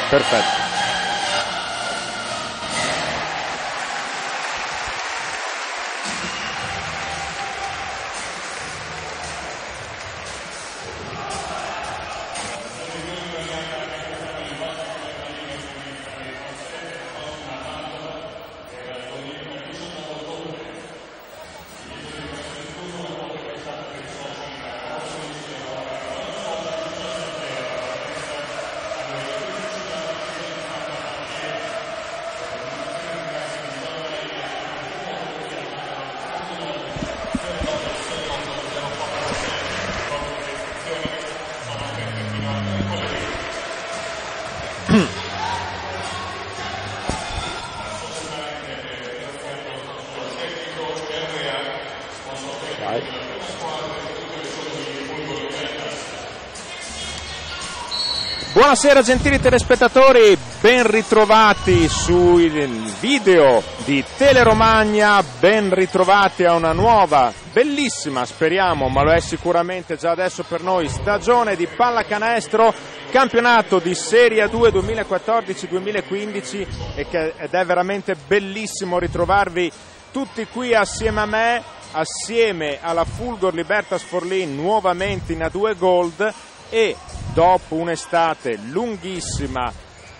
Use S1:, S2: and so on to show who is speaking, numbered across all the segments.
S1: Perfetto. Buonasera gentili telespettatori, ben ritrovati sui video di Teleromagna, ben ritrovati a una nuova, bellissima speriamo, ma lo è sicuramente già adesso per noi, stagione di pallacanestro, campionato di Serie A2 2014-2015 ed è veramente bellissimo ritrovarvi tutti qui assieme a me, assieme alla Fulgor Libertas Forlì nuovamente in A2 Gold e dopo un'estate lunghissima,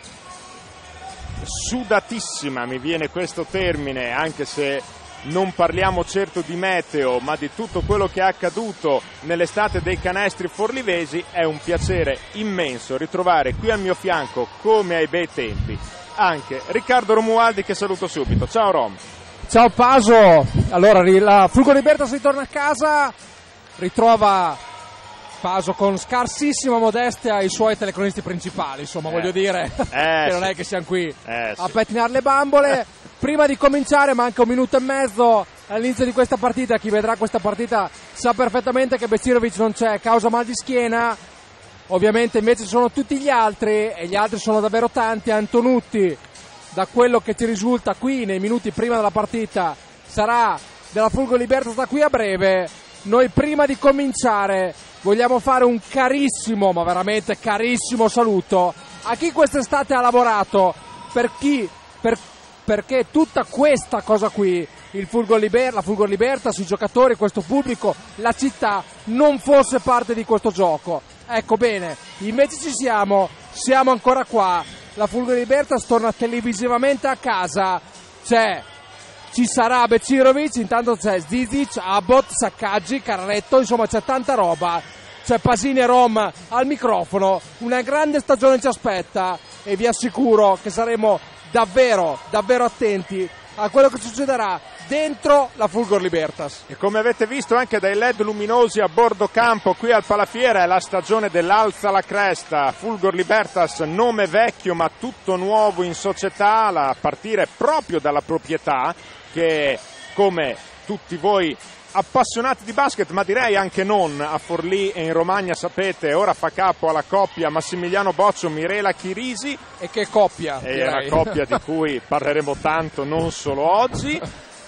S1: sudatissima, mi viene questo termine, anche se non parliamo certo di meteo, ma di tutto quello che è accaduto nell'estate dei canestri forlivesi, è un piacere immenso ritrovare qui al mio fianco, come ai bei tempi, anche Riccardo Romualdi, che saluto subito. Ciao Rom.
S2: Ciao Paso. Allora, la Fulgor Libertas ritorna a casa, ritrova Paso con scarsissima modestia i suoi telecronisti principali, insomma, voglio dire che non è che siamo qui a pettinare le bambole. Prima di cominciare, manca un minuto e mezzo all'inizio di questa partita. Chi vedrà questa partita sa perfettamente che Becirovic non c'è causa mal di schiena. Ovviamente invece sono tutti gli altri, e gli altri sono davvero tanti. Antonutti, da quello che ci risulta qui nei minuti prima della partita, sarà della Fulgor Libertas da qui a breve. Noi prima di cominciare vogliamo fare un carissimo, ma veramente carissimo saluto a chi quest'estate ha lavorato perché tutta questa cosa qui, la Fulgor Libertas, i giocatori, questo pubblico, la città, non fosse parte di questo gioco. Ecco bene, invece siamo ancora qua, la Fulgor Libertas torna televisivamente a casa, ci sarà Becirovic, intanto c'è Zizic, Abbott, Saccaggi, Carretto, insomma c'è tanta roba, c'è Pasini e Rom al microfono, una grande stagione ci aspetta e vi assicuro che saremo davvero, davvero attenti a quello che succederà dentro la Fulgor Libertas.
S1: E come avete visto anche dai LED luminosi a bordo campo qui al Palafiera, è la stagione dell'Alza la Cresta, Fulgor Libertas nome vecchio ma tutto nuovo in società, a partire proprio dalla proprietà che, come tutti voi appassionati di basket, ma direi anche non, a Forlì e in Romagna sapete, ora fa capo alla coppia Massimiliano Boccio, Mirela Chirisi.
S2: E che coppia!
S1: È una coppia di cui parleremo tanto non solo oggi.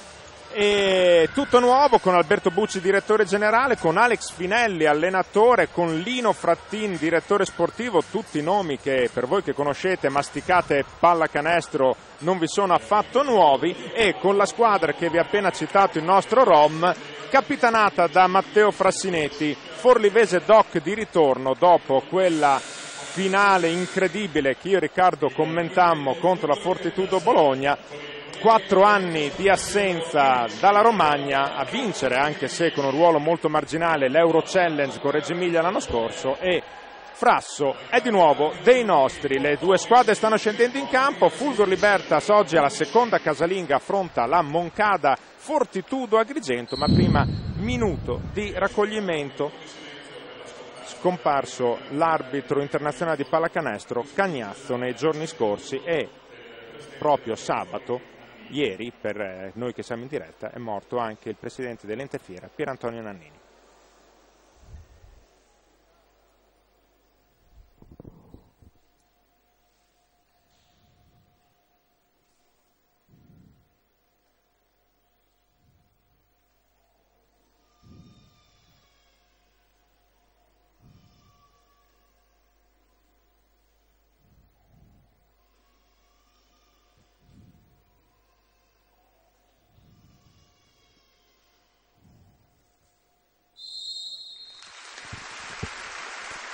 S1: E tutto nuovo con Alberto Bucci direttore generale, con Alex Finelli allenatore, con Lino Frattin direttore sportivo, tutti nomi che per voi che conoscete, masticate pallacanestro, non vi sono affatto nuovi, e con la squadra che vi ha appena citato il nostro Rom, capitanata da Matteo Frassinetti, forlivese doc di ritorno dopo quella finale incredibile che io e Riccardo commentammo contro la Fortitudo Bologna. 4 anni di assenza dalla Romagna a vincere, anche se con un ruolo molto marginale, l'Euro Challenge con Reggio Emilia l'anno scorso, e Frasso è di nuovo dei nostri. Le due squadre stanno scendendo in campo. Fulgor Libertas oggi alla seconda casalinga affronta la Moncada Fortitudo Agrigento, ma prima minuto di raccoglimento. Scomparso l'arbitro internazionale di pallacanestro Cagnazzo nei giorni scorsi, e proprio sabato, ieri, per noi che siamo in diretta, è morto anche il presidente dell'Ente Fiera, Pierantonio Nannini.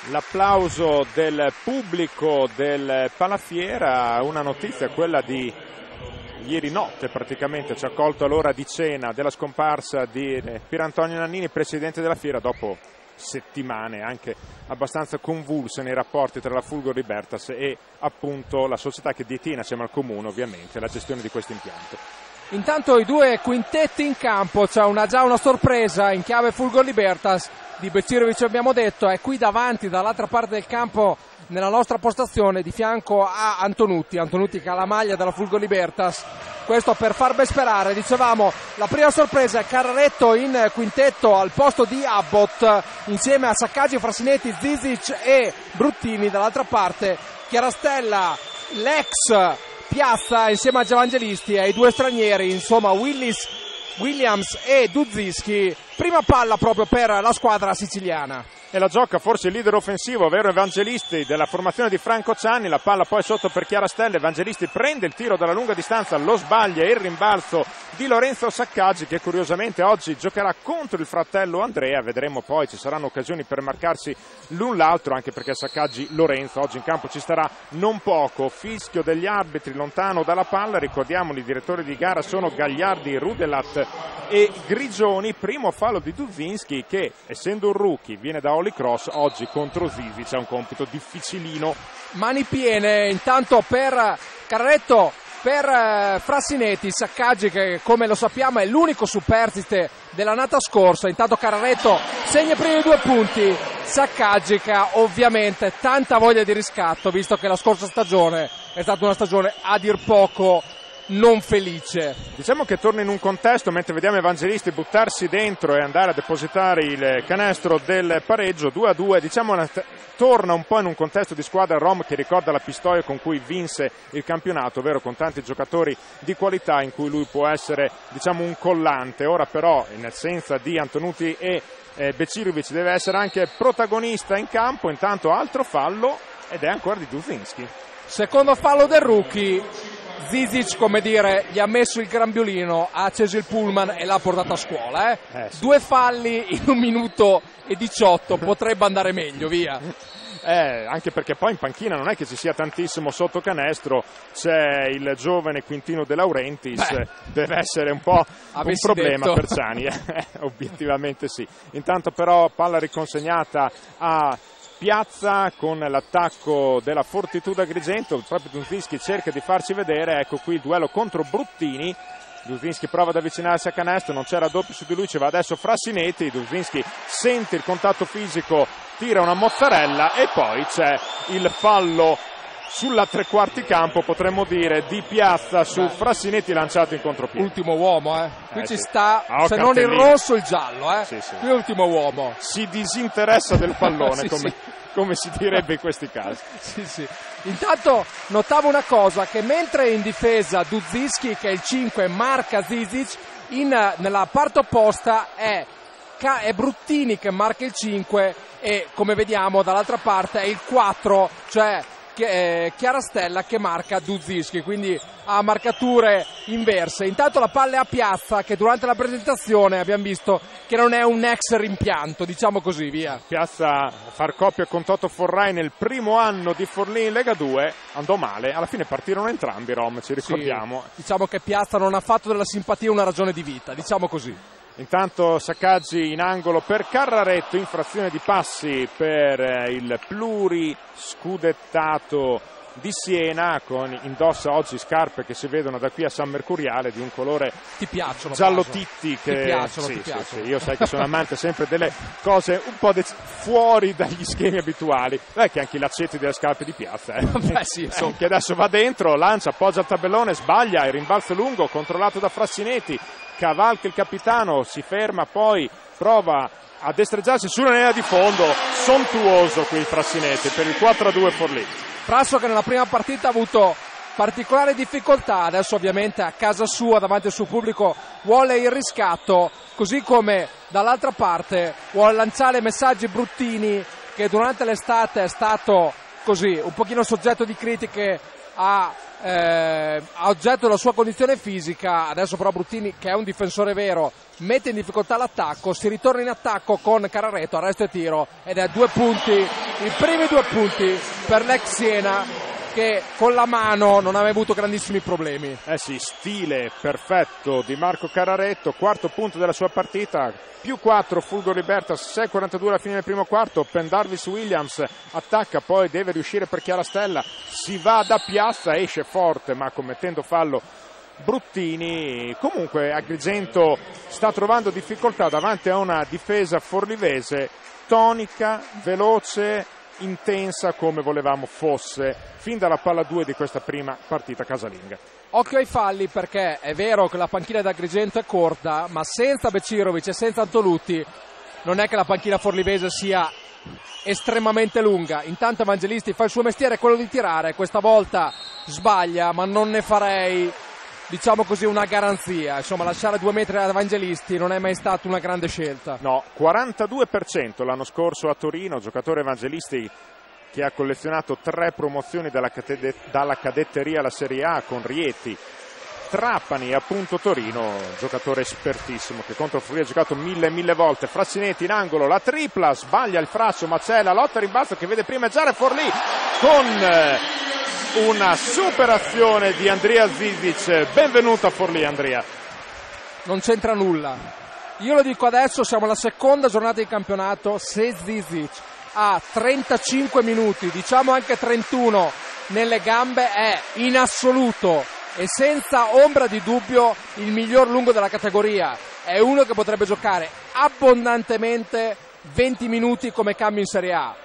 S1: l'applauso del pubblico del Palafiera. Una notizia, quella di ieri notte praticamente, ci ha colto all'ora di cena della scomparsa di Pierantonio Nannini, presidente della fiera, dopo settimane anche abbastanza convulse nei rapporti tra la Fulgor Libertas e appunto la società che detiene assieme al comune ovviamente la gestione di questo impianto.
S2: Intanto i due quintetti in campo, c'è già una sorpresa in chiave Fulgor Libertas. Di Becirovic abbiamo detto, è qui davanti dall'altra parte del campo nella nostra postazione di fianco a Antonutti che ha la maglia della Fulgor Libertas. Questo per far ben sperare. Dicevamo, la prima sorpresa è Carraretto in quintetto al posto di Abbott insieme a Saccaggi, Frassinetti, Zizic e Bruttini. Dall'altra parte Chiarastella, l'ex Piazza insieme a Giavangelisti e ai due stranieri, insomma Williams e Dudzinski. Prima palla proprio per la squadra siciliana.
S1: E la gioca forse il leader offensivo, ovvero Evangelisti, della formazione di Franco Cianni. La palla poi sotto per Chiarastella. Evangelisti prende il tiro dalla lunga distanza, lo sbaglia e il rimbalzo di Lorenzo Saccaggi, che curiosamente oggi giocherà contro il fratello Andrea. Vedremo poi, ci saranno occasioni per marcarsi l'un l'altro, anche perché Saccaggi Lorenzo oggi in campo ci starà non poco. Fischio degli arbitri lontano dalla palla, ricordiamoli, i direttori di gara sono Gagliardi, Rudelat e Grigioni. Primo fallo di Dudzinski che, essendo un rookie, viene da Holy Cross, oggi contro Zizic è un compito difficilino.
S2: Mani piene intanto per Carretto, per Frassinetti. Saccaggi, che come lo sappiamo è l'unico superstite dell'annata scorsa. Intanto Carretto segna i primi 2 punti. Saccaggi, che ha ovviamente tanta voglia di riscatto, visto che la scorsa stagione è stata una stagione a dir poco non felice.
S1: Diciamo che torna in un contesto, mentre vediamo Evangelisti buttarsi dentro e andare a depositare il canestro del pareggio 2-2, diciamo torna un po' in un contesto di squadra rom che ricorda la Pistoia con cui vinse il campionato, ovvero con tanti giocatori di qualità in cui lui può essere, diciamo, un collante. Ora però, in assenza di Antonutti e Becirovic, deve essere anche protagonista in campo. Intanto altro fallo ed è ancora di Dudzinski.
S2: Secondo fallo del rookie. Zizic, come dire, gli ha messo il grembiulino, ha acceso il pullman e l'ha portato a scuola.
S1: Sì.
S2: 2 falli in 1 minuto e 18, potrebbe andare meglio, via.
S1: Anche perché poi in panchina non è che ci sia tantissimo sotto canestro, c'è il giovane Quintino De Laurentiis. Deve essere un po' un problema per Ciani, obiettivamente sì. Intanto però palla riconsegnata a Piazza con l'attacco della Fortitudo Agrigento. Proprio Dudzinski cerca di farsi vedere, ecco qui il duello contro Bruttini. Dudzinski prova ad avvicinarsi a canestro, non c'era doppio su di lui, ci va adesso Frassinetti. Dudzinski sente il contatto fisico, tira una mozzarella e poi c'è il fallo sulla tre quarti campo, potremmo dire, di Piazza su Frassinetti lanciato in contropiede.
S2: Ultimo uomo, qui ci
S1: sì.
S2: sta, se non il rosso il giallo,
S1: Sì.
S2: Qui ultimo uomo.
S1: Si disinteressa del pallone,
S2: sì,
S1: come si direbbe in questi casi.
S2: Sì. Intanto notavo una cosa, che mentre in difesa Dudzinski, che è il 5, marca Zizic, nella parte opposta è Bruttini che marca il 5 e, come vediamo dall'altra parte, è il 4, cioè Chiarastella che marca Dudzinski, quindi ha marcature inverse. Intanto la palla è a Piazza, che durante la presentazione abbiamo visto che non è un ex rimpianto, diciamo così, via.
S1: Piazza a far coppia con Toto Forrai nel primo anno di Forlì in Lega 2, andò male, alla fine partirono entrambi, Rom, ci ricordiamo.
S2: Sì, diciamo che Piazza non ha fatto della simpatia una ragione di vita, diciamo così.
S1: Intanto Saccaggi in angolo per Carraretto, infrazione di passi per il pluriscudettato di Siena, indossa oggi scarpe che si vedono da qui a San Mercuriale di un colore giallo titti che
S2: ti piacciono.
S1: Sì. Io sai che sono amante sempre delle cose un po' fuori dagli schemi abituali, che anche i laccetti delle scarpe di Piazza che adesso va dentro, lancia, appoggia il tabellone, sbaglia, il rimbalzo lungo controllato da Frassinetti, cavalca il capitano, si ferma, poi prova a destreggiarsi sulla linea di fondo, sontuoso qui il Frassinetti per il 4-2 Forlì.
S2: Frasso che nella prima partita ha avuto particolare difficoltà, adesso ovviamente a casa sua davanti al suo pubblico vuole il riscatto, così come dall'altra parte vuole lanciare messaggi Bruttini, che durante l'estate è stato così un pochino soggetto di critiche a oggetto della sua condizione fisica. Adesso però Bruttini, che è un difensore vero, mette in difficoltà l'attacco, si ritorna in attacco con Carraretto, arresto e tiro ed è 2 punti i primi 2 punti per l'ex Siena, che con la mano non aveva avuto grandissimi problemi.
S1: Sì, stile perfetto di Marco Cararetto, 4º punto della sua partita, più 4 Fulgo Libertas, 6:42 alla fine del primo quarto. Pendarvis Williams attacca, poi deve riuscire per Chiarastella, si va da Piazza, esce forte ma commettendo fallo Bruttini. Comunque Agrigento sta trovando difficoltà davanti a una difesa forlivese tonica, veloce, intensa come volevamo fosse fin dalla palla 2 di questa prima partita casalinga.
S2: Occhio ai falli, perché è vero che la panchina d'Agrigento è corta, ma senza Becirovic e senza Antolucci non è che la panchina forlivese sia estremamente lunga. Intanto Evangelisti fa il suo mestiere, quello di tirare, questa volta sbaglia, ma non ne farei, diciamo così, una garanzia. Insomma, lasciare 2 metri ad Evangelisti non è mai stata una grande scelta.
S1: No, 42% l'anno scorso a Torino, giocatore Evangelisti che ha collezionato 3 promozioni dalla cadetteria alla Serie A con Rieti, Trapani e appunto Torino, giocatore espertissimo che contro Forlì ha giocato mille volte. Frassinetti in angolo, la tripla, sbaglia il Frasso, ma c'è la lotta a rimbalzo che vede primeggiare Forlì con una super azione di Andrea Zizic. Benvenuto a Forlì, Andrea.
S2: Non c'entra nulla, io lo dico adesso, siamo alla seconda giornata di campionato. Se Zizic ha 35 minuti, diciamo anche 31 nelle gambe, è in assoluto e senza ombra di dubbio il miglior lungo della categoria. È uno che potrebbe giocare abbondantemente 20 minuti come cambio in Serie A.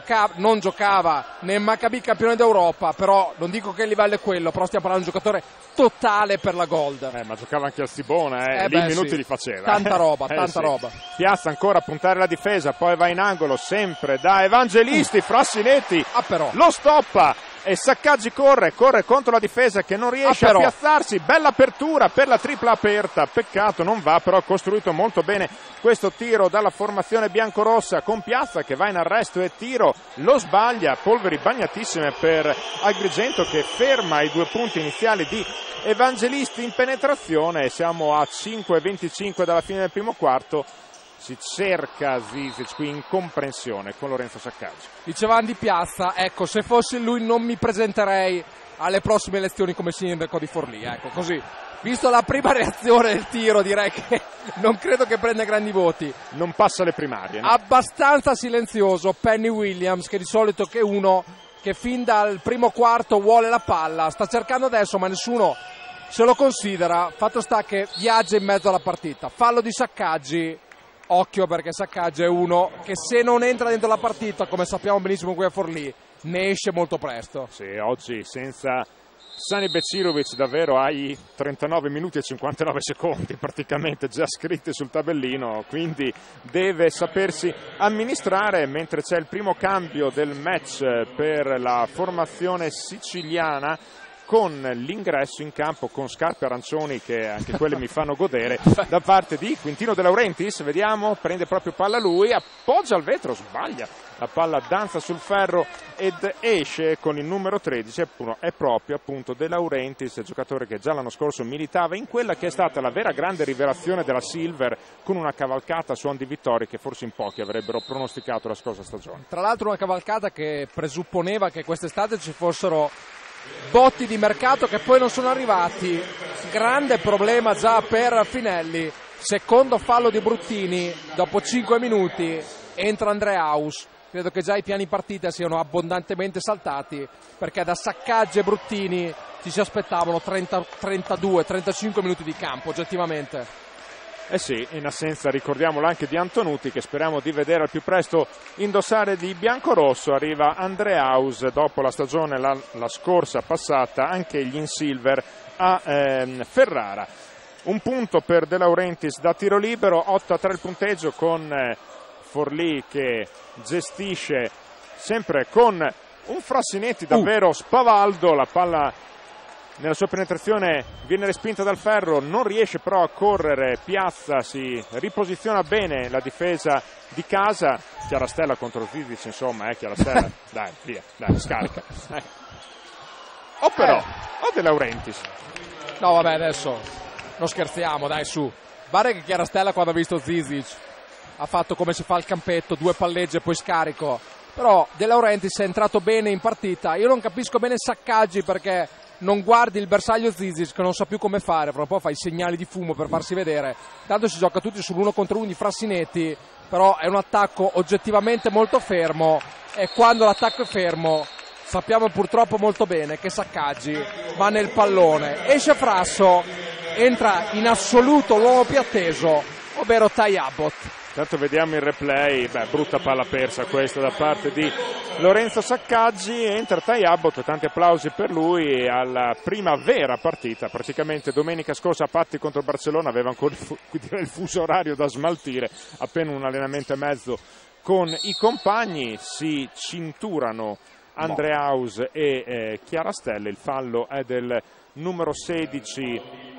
S2: Non giocava nel Maccabi campione d'Europa, però non dico che il livello è quello, però stiamo parlando di un giocatore totale per la Gold.
S1: Ma giocava anche al Sibona, lì minuti li faceva.
S2: Tanta roba, tanta roba.
S1: Piazza ancora a puntare la difesa, poi va in angolo sempre da Evangelisti, Frassinetti
S2: però
S1: lo stoppa e Saccaggi corre contro la difesa che non riesce a piazzarsi. Bella apertura per la tripla aperta, peccato non va, però ha costruito molto bene questo tiro dalla formazione biancorossa con Piazza che va in arresto e tiro, lo sbaglia, polveri bagnatissime per Agrigento che ferma i 2 punti iniziali di Evangelisti in penetrazione. E siamo a 5:25 dalla fine del primo quarto. Si cerca Zizic qui in comprensione con Lorenzo Saccaggi.
S2: Dicevamo di Piazza, ecco, se fossi lui non mi presenterei alle prossime elezioni come sindaco di Forlì, ecco, così. Visto la prima reazione del tiro, direi che non credo che prenda grandi voti.
S1: Non passa le primarie, no?
S2: Abbastanza silenzioso Penny Williams, che di solito è uno che fin dal primo quarto vuole la palla, sta cercando adesso ma nessuno se lo considera. Fatto sta che viaggia in mezzo alla partita. Fallo di Saccaggi. Occhio, perché Saccaggi è uno che se non entra dentro la partita, come sappiamo benissimo qui a Forlì, ne esce molto presto.
S1: Sì, oggi senza Sani Becirovic davvero hai 39 minuti e 59 secondi praticamente già scritti sul tabellino, quindi deve sapersi amministrare, mentre c'è il primo cambio del match per la formazione siciliana, con l'ingresso in campo con scarpe arancioni che anche quelle mi fanno godere da parte di Quintino De Laurentiis. Vediamo, prende proprio palla lui, appoggia al vetro, sbaglia, la palla danza sul ferro ed esce con il numero 13. È proprio appunto De Laurentiis, giocatore che già l'anno scorso militava in quella che è stata la vera grande rivelazione della Silver, con una cavalcata a suon di vittorie che forse in pochi avrebbero pronosticato la scorsa stagione.
S2: Tra l'altro una cavalcata che presupponeva che quest'estate ci fossero botti di mercato che poi non sono arrivati. Grande problema già per Finelli. Secondo fallo di Bruttini dopo 5 minuti, entra Andreaus. Credo che già i piani partita siano abbondantemente saltati, perché da Saccaggi e Bruttini ci si aspettavano 32-35 minuti di campo oggettivamente.
S1: Sì, in assenza, ricordiamolo, anche di Antonuti, che speriamo di vedere al più presto indossare di biancorosso. Arriva Andreaus dopo la stagione la scorsa passata, anche gli in silver a Ferrara. Un punto per De Laurentiis da tiro libero, 8-3 il punteggio, con Forlì che gestisce sempre con un Frassinetti davvero spavaldo. La palla nella sua penetrazione viene respinta dal ferro, non riesce però a correre. Piazza si riposiziona bene la difesa di casa. Chiarastella contro Zizic, insomma, Chiarastella, dai, via, dai, scarica. Però, De Laurentiis.
S2: No, vabbè, adesso non scherziamo, dai, su. Pare che Chiarastella, quando ha visto Zizic, ha fatto come si fa al campetto, 2 palleggi e poi scarico. però De Laurentiis è entrato bene in partita. Io non capisco bene Saccaggi, perché non guardi il bersaglio Zizic che non sa più come fare, fra un po' fa i segnali di fumo per farsi vedere. Tanto si gioca tutti sull'1 contro 1 di Frassinetti, però è un attacco oggettivamente molto fermo, e quando l'attacco è fermo sappiamo purtroppo molto bene che Saccaggi va nel pallone. Esce Frasso, entra in assoluto l'uomo più atteso, ovvero Ty Abbott.
S1: Intanto vediamo il replay, brutta palla persa questa da parte di Lorenzo Saccaggi. Entra Ty Abbott, tanti applausi per lui alla prima vera partita. Praticamente domenica scorsa a Patti contro Barcellona aveva ancora il fuso orario da smaltire, appena un allenamento e mezzo con i compagni. Si cinturano Andreaus e Chiarastelle. Il fallo è del numero 16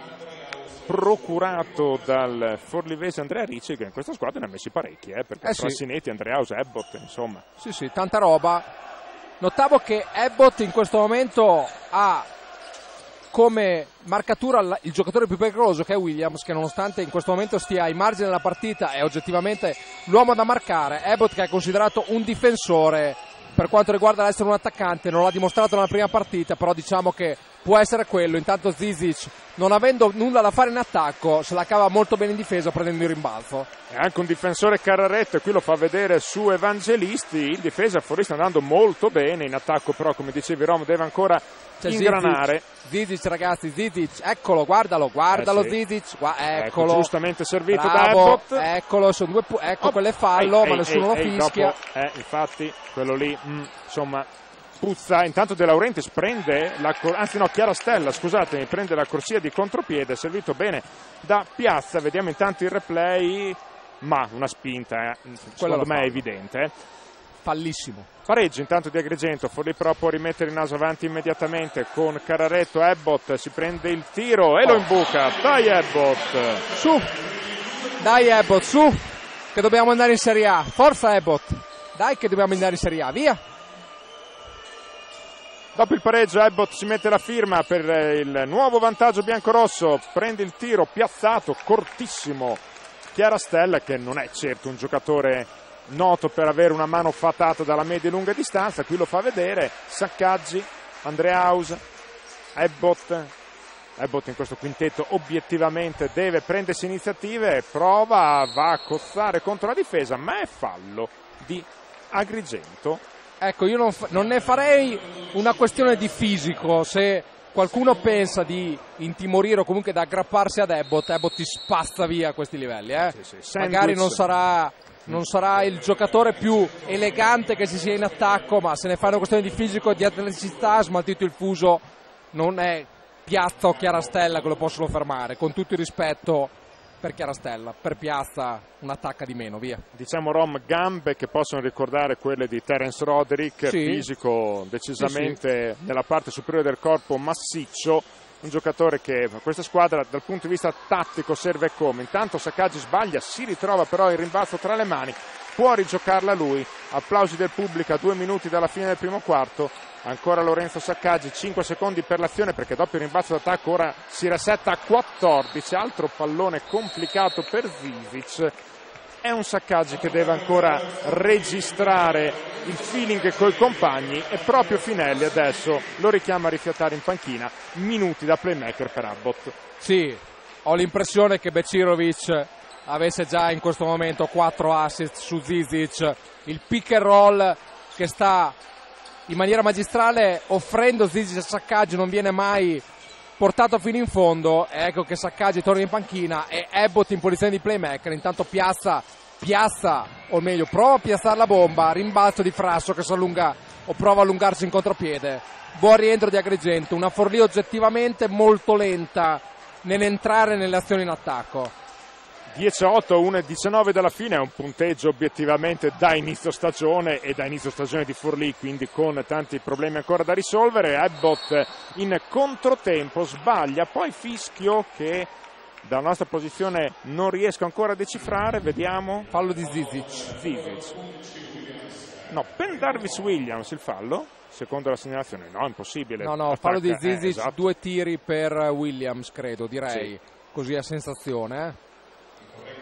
S1: procurato dal forlivese Andrea Ricci, che in questa squadra ne ha messi parecchi, perché Frassinetti, Andreaus, Abbott, insomma.
S2: Sì, tanta roba. Notavo che Abbott in questo momento ha come marcatura il giocatore più pericoloso, che è Williams, che nonostante in questo momento stia ai margini della partita è oggettivamente l'uomo da marcare. Abbott, che è considerato un difensore, per quanto riguarda l'essere un attaccante, non l'ha dimostrato nella prima partita, però diciamo che può essere quello. Intanto Zizic, non avendo nulla da fare in attacco, se la cava molto bene in difesa prendendo il rimbalzo.
S1: È anche un difensore Carraretto, e qui lo fa vedere su Evangelisti. In difesa Forlì sta andando molto bene, in attacco però, come dicevi Rom, deve ancora ingranare.
S2: Zizic, ragazzi, Zizic, eccolo, guardalo sì. Zizic, eccolo.
S1: Giustamente servito
S2: bravo,
S1: da Abbott.
S2: Eccolo, sono quello è fallo, ma nessuno lo fischia.
S1: Dopo, infatti, quello lì, insomma, puzza. Intanto De Laurentiis prende Chiarastella, scusatemi, prende la corsia di contropiede, servito bene da Piazza. Vediamo intanto il replay, ma una spinta, secondo me è evidente.
S2: Fallissimo.
S1: Pareggio intanto di Agrigento. Forlì però può rimettere il naso avanti immediatamente con Carraretto. Abbott si prende il tiro e lo imbuca. Dai Abbott, su, che dobbiamo andare in Serie A. Forza Abbott, dai che dobbiamo andare in Serie A, via. Dopo il pareggio Abbott si mette la firma per il nuovo vantaggio biancorosso. Prende il tiro piazzato, cortissimo. Chiarastella, che non è certo un giocatore noto per avere una mano fatata dalla media e lunga distanza, qui lo fa vedere. Saccaggi, Andreaus, Abbott in questo quintetto obiettivamente deve prendersi iniziative, prova, va a cozzare contro la difesa, ma è fallo di Agrigento.
S2: Ecco, io non ne farei una questione di fisico. Se qualcuno pensa di intimorire o comunque da aggrapparsi ad Abbott ti spazza via a questi livelli,
S1: Sì.
S2: Magari non sarà il giocatore più elegante che ci sia in attacco, ma se ne fa una questione di fisico e di atleticità, ha smaltito il fuso, non è Piazza o Chiarastella che lo possono fermare, con tutto il rispetto per Chiarastella. Per Piazza un'attacca di meno, via.
S1: Diciamo Rom, gambe che possono ricordare quelle di Terence Roderick,
S2: sì.
S1: Fisico decisamente nella parte superiore del corpo, massiccio. Un giocatore che a questa squadra dal punto di vista tattico serve come. Intanto Saccaggi sbaglia, si ritrova però il rimbalzo tra le mani, può rigiocarla lui. Applausi del pubblico a 2 minuti dalla fine del primo quarto. Ancora Lorenzo Saccaggi, 5 secondi per l'azione, perché dopo il rimbalzo d'attacco ora si resetta a 14. Altro pallone complicato per Zizic. È un Saccaggi che deve ancora registrare il feeling coi compagni, e proprio Finelli adesso lo richiama a rifiatare in panchina. Minuti da playmaker per Abbott.
S2: Sì, ho l'impressione che Becirovic avesse già in questo momento 4 assist su Zizic. Il pick and roll che sta in maniera magistrale offrendo Zizic a Saccaggi non viene mai portato fino in fondo. Ecco che Saccaggi torna in panchina e Abbott in posizione di playmaker. Intanto piazza, o meglio prova a piazzare la bomba, rimbalzo di Frasso che si allunga o prova a allungarsi in contropiede. Buon rientro di Agrigento, una Forlì oggettivamente molto lenta nell'entrare nelle azioni in attacco.
S1: 10-8, 1-19 dalla fine, è un punteggio obiettivamente da inizio stagione, e da inizio stagione di Forlì, quindi con tanti problemi ancora da risolvere. Abbott in controtempo sbaglia, poi fischio che dalla nostra posizione non riesco ancora a decifrare. Vediamo.
S2: Fallo di Zizic.
S1: No, Pendarvis Williams il fallo, secondo la segnalazione. No, impossibile.
S2: No, fallo di Zizic,
S1: esatto.
S2: 2 tiri per Williams, credo, direi, sì. Così a sensazione,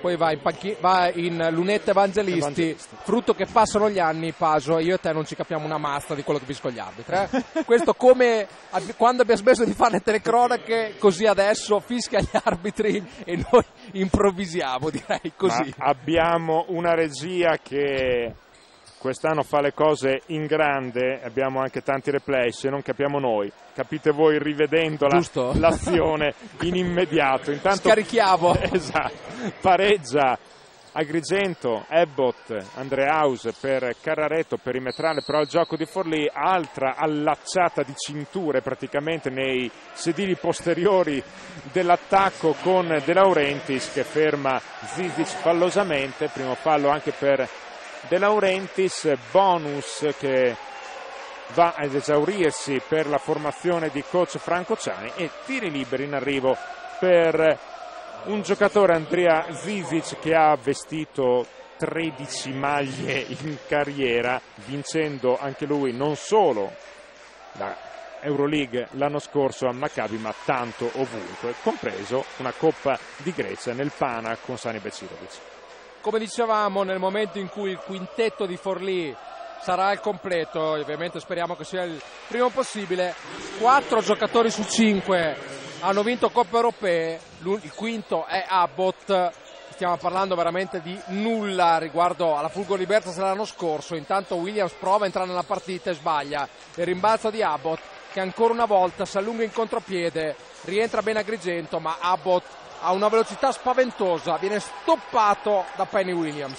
S2: poi va in lunette evangelisti, frutto che passano gli anni. Paso, io e te non ci capiamo una mazza di quello che capisco gli arbitri. Questo come quando abbiamo smesso di fare le telecronache, così adesso fischia gli arbitri e noi improvvisiamo, direi così.
S1: Ma abbiamo una regia che quest'anno fa le cose in grande, abbiamo anche tanti replay, se non capiamo noi, capite voi rivedendo l'azione in immediato. Intanto
S2: scarichiamo.
S1: Esatto, pareggia Agrigento, Ebbot, Andreaus per Carrareto, perimetrale però il gioco di Forlì, altra allacciata di cinture praticamente nei sedili posteriori dell'attacco con De Laurentiis che ferma Zizic fallosamente, primo fallo anche per De Laurentiis, bonus che va ad esaurirsi per la formazione di coach Franco Ciani e tiri liberi in arrivo per un giocatore, Andrea Zizic, che ha vestito 13 maglie in carriera, vincendo anche lui non solo la Euroleague l'anno scorso a Maccabi ma tanto ovunque, compreso una Coppa di Grecia nel Pana con Sani Becirovic.
S2: Come dicevamo, nel momento in cui il quintetto di Forlì sarà al completo, ovviamente speriamo che sia il primo possibile, 4 giocatori su 5 hanno vinto Coppe Europee, il quinto è Abbott, stiamo parlando veramente di nulla riguardo alla Fulgor Libertas dell'anno scorso. Intanto Williams prova a entrare nella partita e sbaglia, il rimbalzo di Abbott che ancora una volta si allunga in contropiede, rientra bene Agrigento ma Abbott ha una velocità spaventosa, viene stoppato da Penny Williams.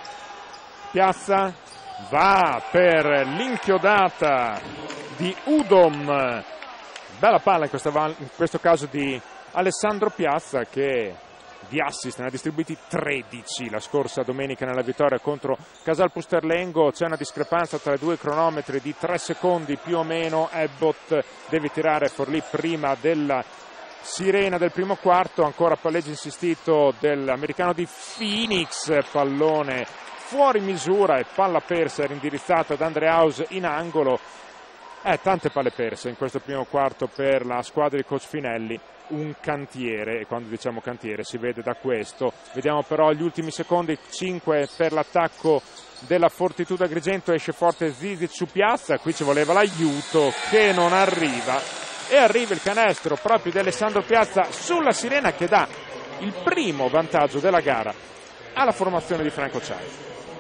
S1: Piazza va per l'inchiodata di Udom, bella palla in questo caso di Alessandro Piazza che di assist ne ha distribuiti 13 la scorsa domenica nella vittoria contro Casal Pusterlengo. C'è una discrepanza tra i due cronometri di 3 secondi più o meno. Ebbot deve tirare Forlì prima della sirena del primo quarto, ancora palleggio insistito dell'americano di Phoenix, pallone fuori misura e palla persa era indirizzata ad Andreaus in angolo. Tante palle perse in questo primo quarto per la squadra di coach Finelli, un cantiere, e quando diciamo cantiere si vede da questo. Vediamo però gli ultimi secondi, 5 per l'attacco della Fortitudo Agrigento, esce forte Zizic su Piazza, qui ci voleva l'aiuto che non arriva e arriva il canestro proprio di Alessandro Piazza sulla sirena che dà il primo vantaggio della gara alla formazione di Franco Ciani.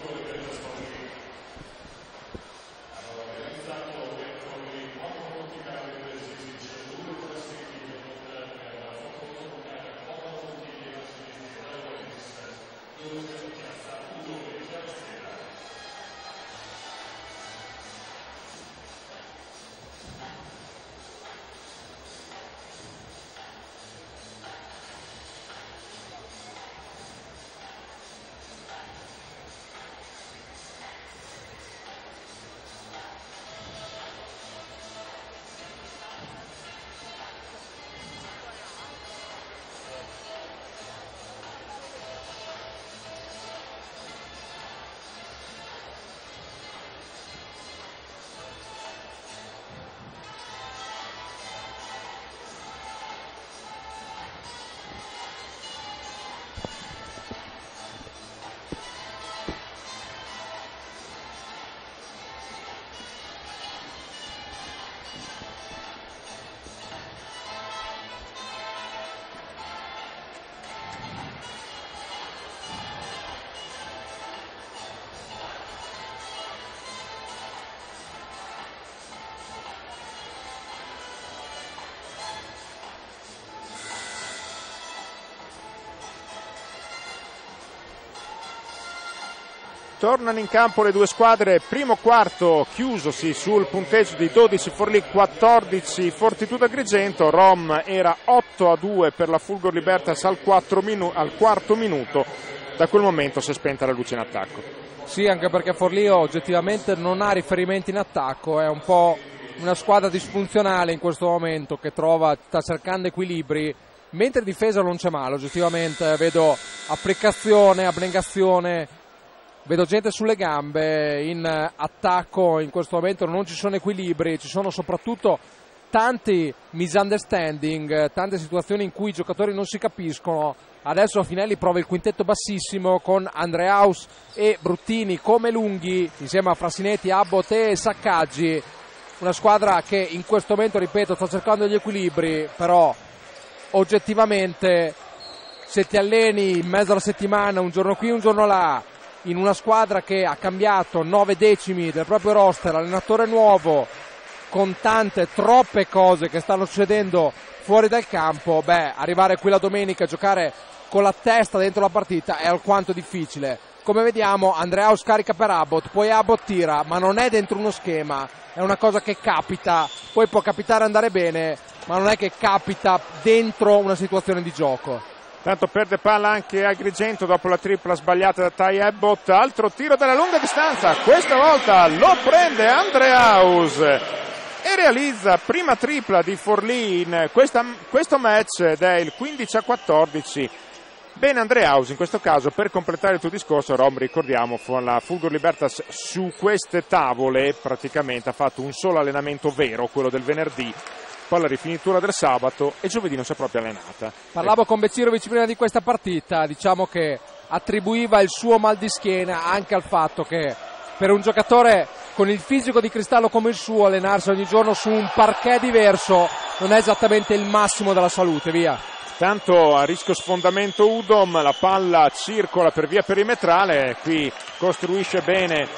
S1: Tornano in campo le due squadre, primo quarto chiusosi sul punteggio di 12 Forlì, 14 Fortitudo Agrigento. Rom era 8-2 per la Fulgor Libertas al quarto minuto, da quel momento si è spenta la luce in attacco.
S2: Sì, anche perché Forlì oggettivamente non ha riferimenti in attacco, è un po' una squadra disfunzionale in questo momento che sta cercando equilibri, mentre in difesa non c'è male oggettivamente, vedo applicazione, abnegazione, vedo gente sulle gambe. In attacco in questo momento non ci sono equilibri, ci sono soprattutto tanti misunderstanding, tante situazioni in cui i giocatori non si capiscono. Adesso Finelli prova il quintetto bassissimo con Andreaus e Bruttini come lunghi, insieme a Frassinetti, Abbott e Saccaggi. Una squadra che in questo momento, ripeto, sta cercando gli equilibri, però oggettivamente se ti alleni in mezzo alla settimana, un giorno qui, un giorno là, in una squadra che ha cambiato 9 decimi del proprio roster, allenatore nuovo, con troppe cose che stanno succedendo fuori dal campo, arrivare qui la domenica a giocare con la testa dentro la partita è alquanto difficile. Come vediamo, Andreaus carica per Abbott, poi Abbott tira, ma non è dentro uno schema, è una cosa che capita, poi può capitare andare bene, ma non è che capita dentro una situazione di gioco.
S1: Tanto perde palla anche Agrigento dopo la tripla sbagliata da Ty Abbott, altro tiro dalla lunga distanza, questa volta lo prende Andreaus e realizza prima tripla di Forlì in questo match ed è il 15-14. Bene Andreaus in questo caso, per completare il tuo discorso, Rom, ricordiamo, la Fulgor Libertas su queste tavole praticamente ha fatto un solo allenamento vero, quello del venerdì, poi la rifinitura del sabato e giovedì non si è proprio allenata.
S2: Parlavo con Beccirovic prima di questa partita, diciamo che attribuiva il suo mal di schiena anche al fatto che per un giocatore con il fisico di cristallo come il suo allenarsi ogni giorno su un parquet diverso non è esattamente il massimo della salute, via.
S1: Tanto a rischio sfondamento Udom, la palla circola per via perimetrale, qui costruisce bene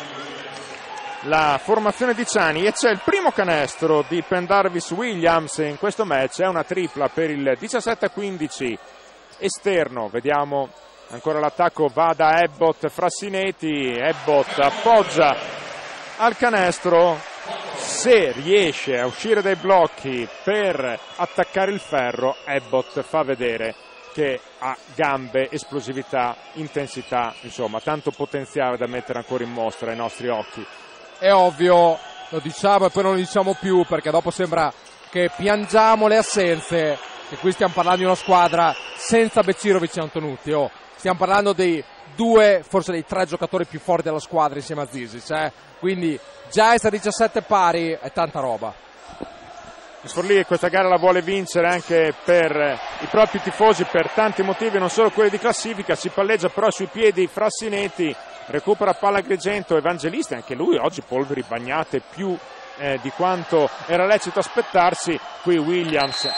S1: la formazione di Ciani e c'è il primo canestro di Pendarvis Williams in questo match, è una tripla per il 17-15 esterno, vediamo ancora l'attacco, va da Abbott, Frassinetti, Abbott appoggia al canestro, se riesce a uscire dai blocchi per attaccare il ferro, Abbott fa vedere che ha gambe, esplosività, intensità, insomma tanto potenziale da mettere ancora in mostra ai nostri occhi.
S2: È ovvio, lo diciamo e poi non lo diciamo più perché dopo sembra che piangiamo le assenze, e qui stiamo parlando di una squadra senza Beccirovic e Antonutti, stiamo parlando dei 2, forse dei 3 giocatori più forti della squadra insieme a Zizic, quindi già essere 17 pari è tanta roba.
S1: Forlì questa gara la vuole vincere anche per i propri tifosi, per tanti motivi, non solo quelli di classifica, si palleggia però sui piedi Frassinetti, recupera palla Agrigento, Evangelisti, anche lui oggi polveri bagnate più di quanto era lecito aspettarsi, qui Williams,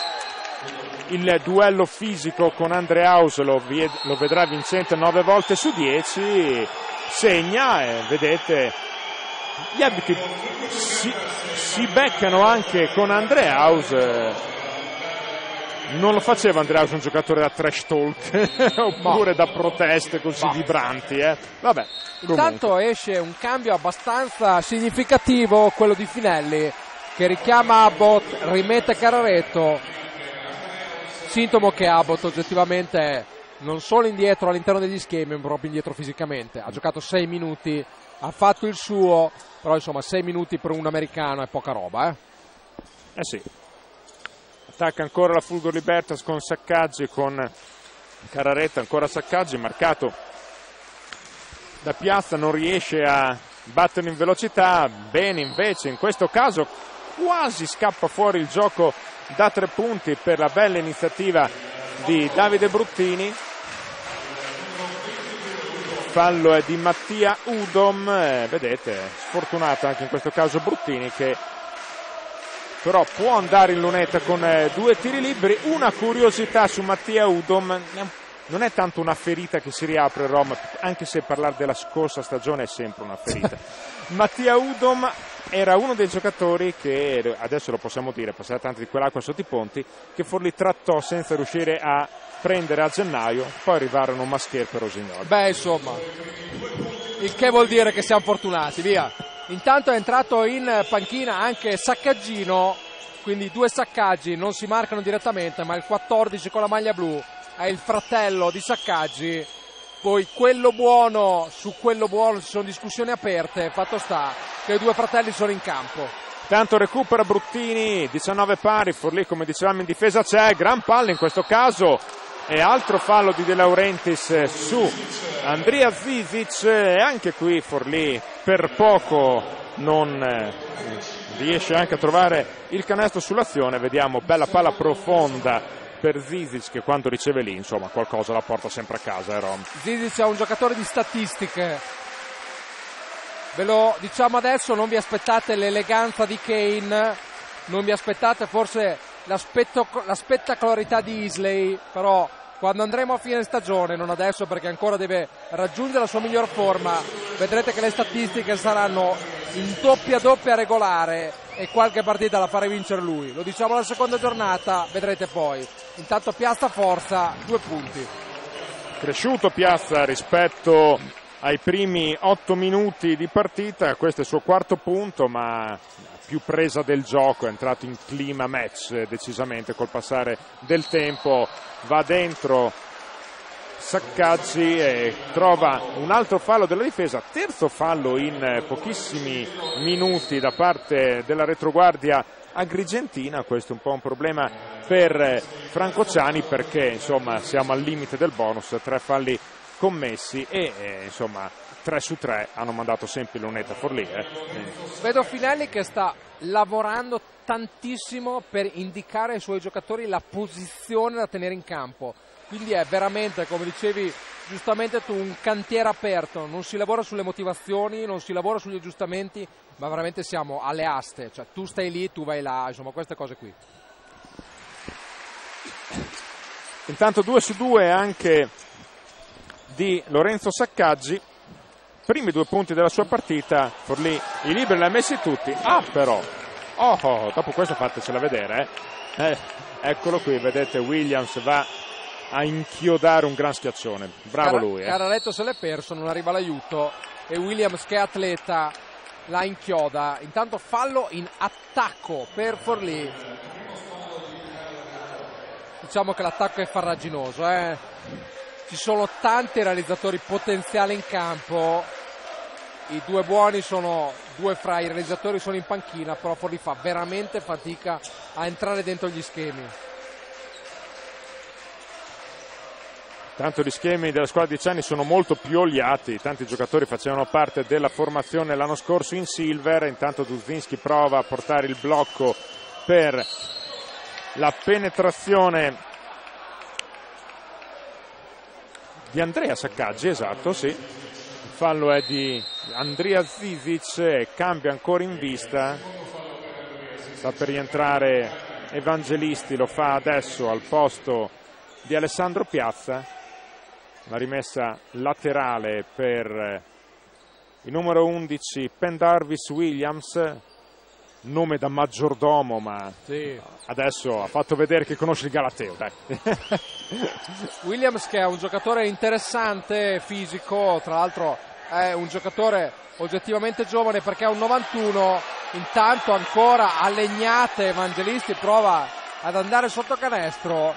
S1: il duello fisico con Andreaus lo vedrà vincente 9 volte su 10, segna e vedete gli arbitri si beccano anche con Andreaus, non lo faceva Andreaus un giocatore da trash talk oppure da proteste così vibranti, vabbè.
S2: Intanto esce un cambio abbastanza significativo, quello di Finelli, che richiama Abbott, rimette Cararetto, sintomo che Abbott oggettivamente è non solo indietro all'interno degli schemi, ma proprio indietro fisicamente. Ha giocato 6 minuti, ha fatto il suo, però insomma 6 minuti per un americano è poca roba,
S1: sì. Attacca ancora la Fulgor Libertas con Saccaggi, con Cararetto, ancora Saccaggi, marcato da Piazza, non riesce a batterlo in velocità, bene invece in questo caso quasi scappa fuori il gioco da 3 punti per la bella iniziativa di Davide Bruttini. Fallo è di Mattia Udom, vedete, sfortunato anche in questo caso Bruttini, che però può andare in lunetta con 2 tiri liberi. Una curiosità su Mattia Udom, non è tanto una ferita che si riapre Roma, anche se parlare della scorsa stagione è sempre una ferita. Mattia Udom era uno dei giocatori che, adesso lo possiamo dire, passare tanto di quell'acqua sotto i ponti, che Forlì trattò senza riuscire a prendere a gennaio, poi arrivarono Mascherpe e Rosignoli.
S2: Insomma, il che vuol dire che siamo fortunati, via. Intanto è entrato in panchina anche Saccaggino, quindi 2 Saccaggi, non si marcano direttamente, ma il 14 con la maglia blu è il fratello di Saccaggi. Poi quello buono, su quello buono ci sono discussioni aperte, fatto sta che i 2 fratelli sono in campo.
S1: Tanto recupera Bruttini, 19 pari, Forlì come dicevamo in difesa c'è, gran palla in questo caso, e altro fallo di De Laurentiis su Andrea Zizic, e anche qui Forlì per poco non riesce anche a trovare il canestro sull'azione. Vediamo bella palla profonda per Zizic, che quando riceve lì insomma qualcosa la porta sempre a casa, Rom.
S2: Zizic è un giocatore di statistiche, ve lo diciamo adesso, non vi aspettate l'eleganza di Kane, non vi aspettate forse la spettacolarità di Isley, però quando andremo a fine stagione, non adesso perché ancora deve raggiungere la sua miglior forma, vedrete che le statistiche saranno in doppia regolare e qualche partita la farà vincere lui. Lo diciamo alla seconda giornata, vedrete poi. Intanto Piazza forza, 2 punti.
S1: Cresciuto Piazza rispetto ai primi 8 minuti di partita, questo è il suo 4º punto, ma più presa del gioco, è entrato in clima match decisamente col passare del tempo, va dentro Saccaggi e trova un altro fallo della difesa, terzo fallo in pochissimi minuti da parte della retroguardia agrigentina. Questo è un po' un problema per Franco Ciani, perché insomma siamo al limite del bonus, 3 falli commessi e insomma 3 su 3 hanno mandato sempre Lunetta Forlì.
S2: Vedo Finelli che sta lavorando tantissimo per indicare ai suoi giocatori la posizione da tenere in campo, quindi è veramente, come dicevi giustamente tu, un cantiere aperto, non si lavora sulle motivazioni, non si lavora sugli aggiustamenti, ma veramente siamo alle aste, cioè tu stai lì, tu vai là, insomma queste cose qui.
S1: Intanto 2 su 2 anche di Lorenzo Saccaggi, primi 2 punti della sua partita. Forlì i liberi li ha messi tutti, però dopo questo fatecela vedere, eccolo qui, vedete Williams va a inchiodare un gran schiaccione, bravo lui.
S2: Caraletto se l'è perso, non arriva l'aiuto e Williams, che è atleta, la inchioda. Intanto fallo in attacco per Forlì, diciamo che l'attacco è farraginoso, ci sono tanti realizzatori potenziali in campo, i 2 buoni sono 2 fra i realizzatori, sono in panchina, però Forlì fa veramente fatica a entrare dentro gli schemi.
S1: Tanto gli schemi della squadra di Ciani sono molto più oliati, tanti giocatori facevano parte della formazione l'anno scorso in silver. Intanto Duzinski prova a portare il blocco per la penetrazione di Andrea Saccaggi, esatto, sì. Il fallo è di Andrea Zizic e cambia ancora in vista, sta per rientrare Evangelisti, lo fa adesso al posto di Alessandro Piazza. La rimessa laterale per il numero 11 Pendarvis Williams, nome da maggiordomo, ma
S2: sì,
S1: adesso ha fatto vedere che conosce il Galateo, dai.
S2: Williams, che è un giocatore interessante, fisico, tra l'altro è un giocatore oggettivamente giovane perché ha un 91. Intanto ancora a legnate Evangelisti, prova ad andare sotto canestro.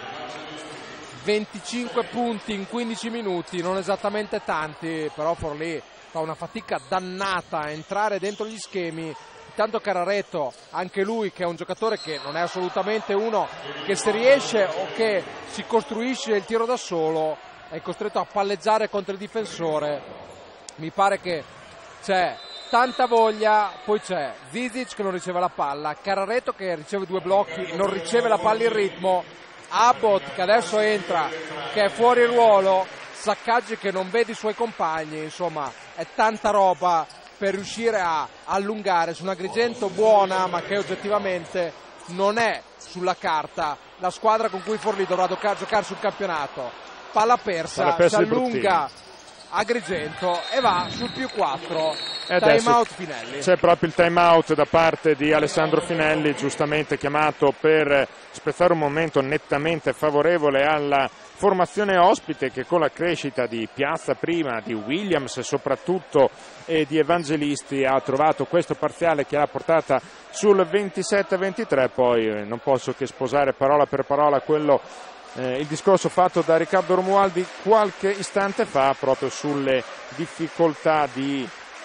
S2: 25 punti in 15 minuti, non esattamente tanti, però Forlì fa una fatica dannata a entrare dentro gli schemi. Intanto Cararetto, anche lui, che è un giocatore che non è assolutamente uno che se riesce o che si costruisce il tiro da solo, è costretto a palleggiare contro il difensore. Mi pare che c'è tanta voglia, poi c'è Zizic che non riceve la palla, Cararetto che riceve 2 blocchi, non riceve la palla in ritmo, Abbott che adesso entra, che è fuori ruolo, Saccaggi che non vede i suoi compagni, insomma è tanta roba per riuscire a allungare su un Agrigento buona, ma che oggettivamente non è sulla carta la squadra con cui Forlì dovrà giocare sul campionato. Palla persa si allunga Agrigento e va sul +4. Time out Finelli.
S1: C'è proprio il time out da parte di Alessandro Finelli, giustamente chiamato per spezzare un momento nettamente favorevole alla formazione ospite, che con la crescita di Piazza prima, di Williams soprattutto e di Evangelisti ha trovato questo parziale che l'ha portata sul 27-23. Poi non posso che sposare parola per parola il discorso fatto da Riccardo Romualdi qualche istante fa proprio sulle difficoltà di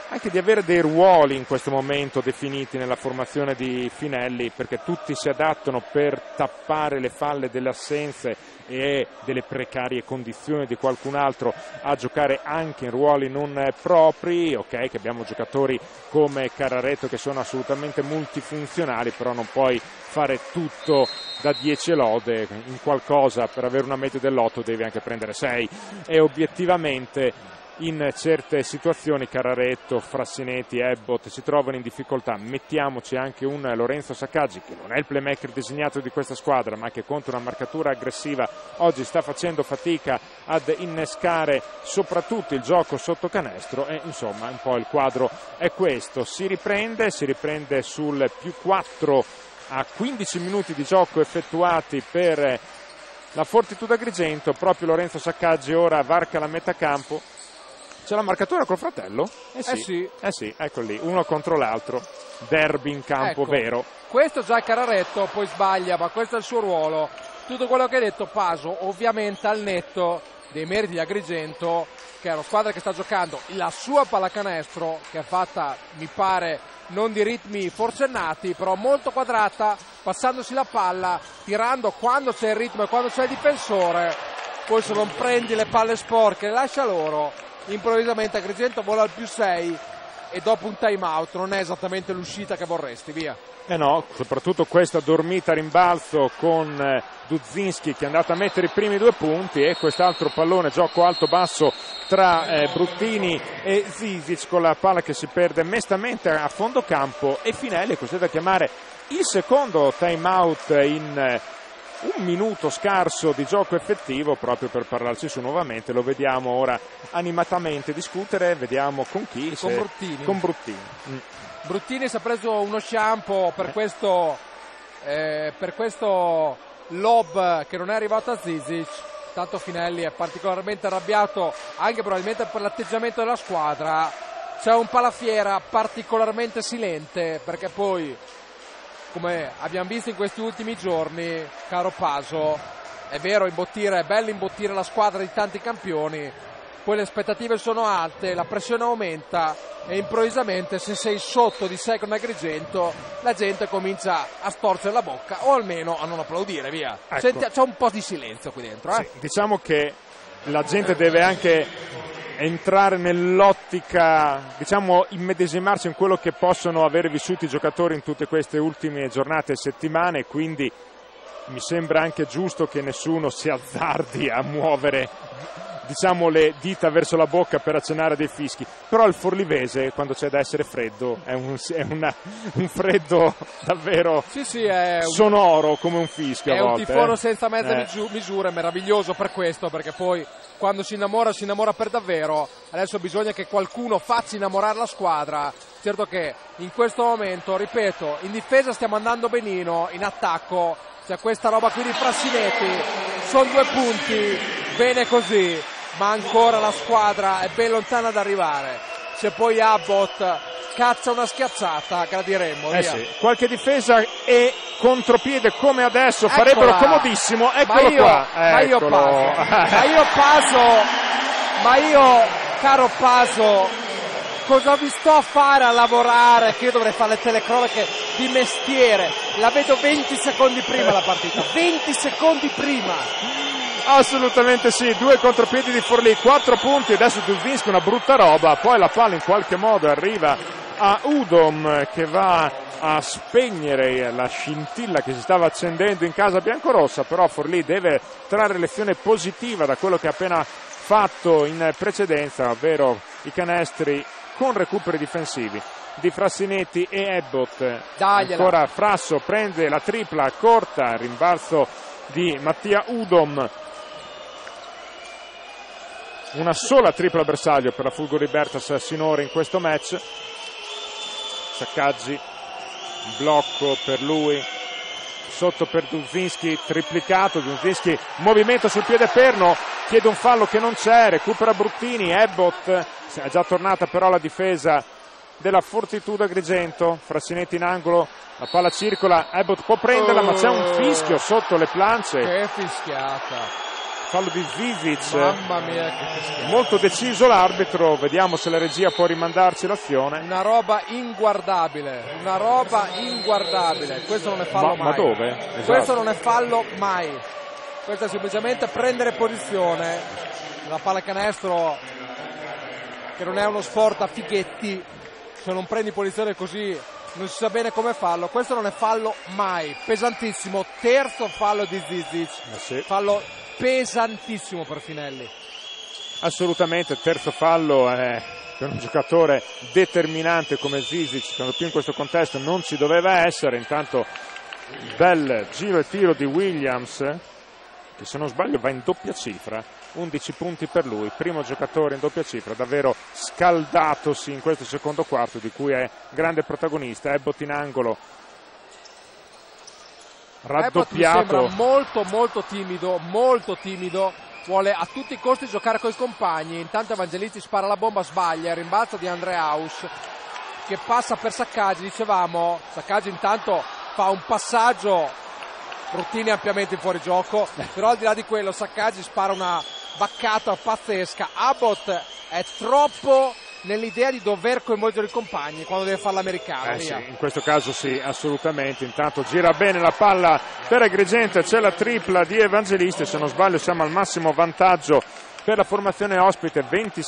S1: anche di avere dei ruoli in questo momento definiti nella formazione di Finelli, perché tutti si adattano per tappare le falle delle assenze e delle precarie condizioni di qualcun altro a giocare anche in ruoli non propri. Ok, che abbiamo giocatori come Carraretto che sono assolutamente multifunzionali, però non puoi fare tutto da 10 lode in qualcosa. Per avere una media dell'8 devi anche prendere 6, e obiettivamente in certe situazioni Carraretto, Frassinetti, Ebbot si trovano in difficoltà. Mettiamoci anche un Lorenzo Saccaggi, che non è il playmaker designato di questa squadra, ma che contro una marcatura aggressiva oggi sta facendo fatica ad innescare soprattutto il gioco sotto canestro, e insomma un po' il quadro è questo. Si riprende sul +4 a 15 minuti di gioco effettuati per la Fortitudo Agrigento. Proprio Lorenzo Saccaggi ora varca la metà campo. C'è la marcatura col fratello? Sì, ecco lì, uno contro l'altro, derby in campo, ecco, vero.
S2: Questo già è Carraretto, poi sbaglia, ma questo è il suo ruolo. Tutto quello che hai detto, Paso, ovviamente al netto dei meriti di Agrigento, che è una squadra che sta giocando la sua pallacanestro, che è fatta, mi pare, non di ritmi forsennati, però molto quadrata, passandosi la palla, tirando quando c'è il ritmo e quando c'è il difensore. Poi se non prendi le palle sporche, le lascia loro. Improvvisamente Agrigento vola al +6 e dopo un time out non è esattamente l'uscita che vorresti, via.
S1: No, soprattutto questa dormita a rimbalzo con Dudzinski che è andato a mettere i primi 2 punti, e quest'altro pallone gioco alto-basso tra Bruttini e Zizic, con la palla che si perde mestamente a fondo campo, e Finelli è costretto a chiamare il secondo time out in 1 minuto scarso di gioco effettivo, proprio per parlarci su nuovamente. Lo vediamo ora animatamente discutere, vediamo con chi.
S2: Con Bruttini.
S1: Con Bruttini.
S2: Bruttini si è preso uno shampoo per questo lob che non è arrivato a Zizic. Tanto Finelli è particolarmente arrabbiato anche probabilmente per l'atteggiamento della squadra. C'è un Palafiera particolarmente silente, perché poi, come abbiamo visto in questi ultimi giorni, caro Paso, è vero, è bello imbottire la squadra di tanti campioni, poi le aspettative sono alte, la pressione aumenta, e improvvisamente se sei sotto di 6 con Agrigento la gente comincia a storcere la bocca, o almeno a non applaudire, via.
S1: Ecco.
S2: C'è un po' di silenzio qui dentro.
S1: Sì, diciamo che la gente deve anche entrare nell'ottica, diciamo, immedesimarsi in quello che possono aver vissuto i giocatori in tutte queste ultime giornate e settimane, quindi mi sembra anche giusto che nessuno si azzardi a muovere, diciamo, le dita verso la bocca per accennare dei fischi. Però il forlivese, quando c'è da essere freddo, è un freddo davvero sonoro, come un fischio a volte.
S2: È un tifono senza mezze misure, meraviglioso per questo, perché poi quando si innamora per davvero. Adesso bisogna che qualcuno faccia innamorare la squadra. Certo che in questo momento, ripeto, in difesa stiamo andando benino, in attacco c'è questa roba qui di Frassinetti, sono 2 punti, bene così, ma ancora la squadra è ben lontana da arrivare. Se poi Abbott caccia una schiacciata, gradiremmo.
S1: Sì. Qualche difesa e contropiede come adesso farebbero comodissimo. Eccolo qua.
S2: Ma io, caro Paso, cosa vi sto a fare a lavorare? Che io dovrei fare le telecronache di mestiere. La vedo 20 secondi prima la partita. 20 secondi prima.
S1: Assolutamente sì, 2 contropiedi di Forlì, 4 punti, adesso Dudzinski una brutta roba, poi la palla in qualche modo arriva a Udom che va a spegnere la scintilla che si stava accendendo in casa biancorossa, però Forlì deve trarre lezione positiva da quello che ha appena fatto in precedenza, ovvero i canestri con recuperi difensivi di Frassinetti e Ebbot. Ancora Frasso prende la tripla corta, rimbalzo di Mattia Udom. Una sola tripla bersaglio per la Fulgor Libertas sinora in questo match. Saccaggi, blocco per lui, sotto per Dudzinski, triplicato. Dudzinski, movimento sul piede perno, chiede un fallo che non c'è, recupera Bruttini. Ebbot, è già tornata però la difesa della Fortitudo Agrigento. Frassinetti in angolo, la palla circola, Ebbot può prenderla, ma c'è un fischio sotto le planche.
S2: Che fischiata!
S1: fallo di Zizic.
S2: Mamma mia, che fischiata.
S1: Molto deciso l'arbitro, vediamo se la regia può rimandarci l'azione.
S2: Una roba inguardabile, questo non è fallo mai.
S1: Ma dove? Esatto.
S2: Questo non è fallo mai, questo è semplicemente prendere posizione. La pallacanestro, che non è uno sport a fighetti, se non prendi posizione così non si sa bene come fallo. Questo non è fallo mai, pesantissimo, terzo fallo di Zizic,
S1: sì.
S2: Fallo pesantissimo per Finelli.
S1: Assolutamente, terzo fallo per un giocatore determinante come Zizic, quando più in questo contesto non ci doveva essere. Intanto bel giro e tiro di Williams, che se non sbaglio va in doppia cifra, 11 punti per lui, primo giocatore in doppia cifra, davvero scaldatosi in questo secondo quarto di cui è grande protagonista. Abbott in angolo, raddoppiato.
S2: Abbott mi sembra molto timido, vuole a tutti i costi giocare con i compagni. Intanto Evangelisti spara la bomba, sbaglia, il rimbalzo di Andreaus che passa per Saccaggi, dicevamo. Saccaggi intanto fa un passaggio, Bruttini ampiamente in fuorigioco, però al di là di quello Saccaggi spara una baccata pazzesca. Abbott è troppo nell'idea di dover coinvolgere i compagni quando deve fare l'americano.
S1: Sì, in questo caso sì, assolutamente. Intanto gira bene la palla per Agrigento, c'è la tripla di Evangelisti, se non sbaglio siamo al massimo vantaggio per la formazione ospite,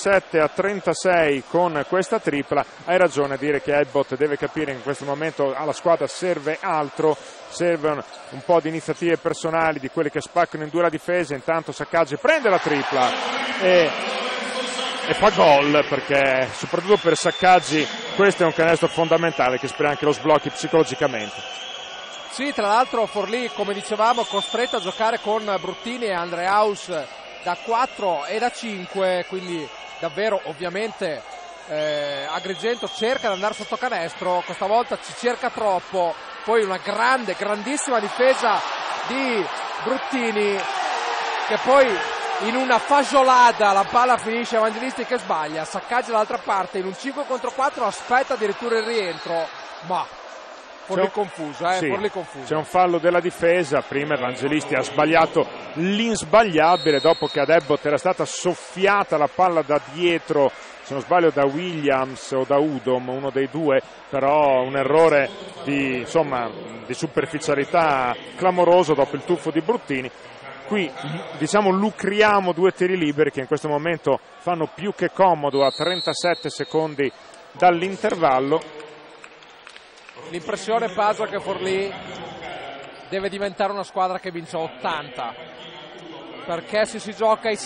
S1: 27-36 con questa tripla. Hai ragione a dire che Abbott deve capire che in questo momento alla squadra serve altro, serve un po' di iniziative personali, di quelli che spaccano in due la difesa. Intanto Saccaggi prende la tripla e fa gol, perché soprattutto per Saccaggi questo è un canestro fondamentale che spera anche lo sblocchi psicologicamente.
S2: Sì, tra l'altro Forlì, come dicevamo, costretto a giocare con Bruttini e Andreaus da 4 e da 5, quindi davvero ovviamente Agrigento cerca di andare sotto canestro, questa volta ci cerca troppo. Poi una grandissima difesa di Bruttini, che poi in una fagiolata la palla finisce Evangelisti che sbaglia. Saccaggi dall'altra parte in un 5 contro 4 aspetta addirittura il rientro, ma Forlì confuso,
S1: sì,
S2: Forlì confuso.
S1: C'è un fallo della difesa. Prima Evangelisti ha sbagliato l'insbagliabile dopo che ad Abbott era stata soffiata la palla da dietro, se non sbaglio da Williams o da Udom, uno dei due, però un errore di superficialità clamoroso dopo il tuffo di Bruttini. Qui diciamo lucriamo due tiri liberi che in questo momento fanno più che comodo a 37 secondi dall'intervallo.
S2: L'impressione Paso che Forlì deve diventare una squadra che vince 80, perché se si gioca ai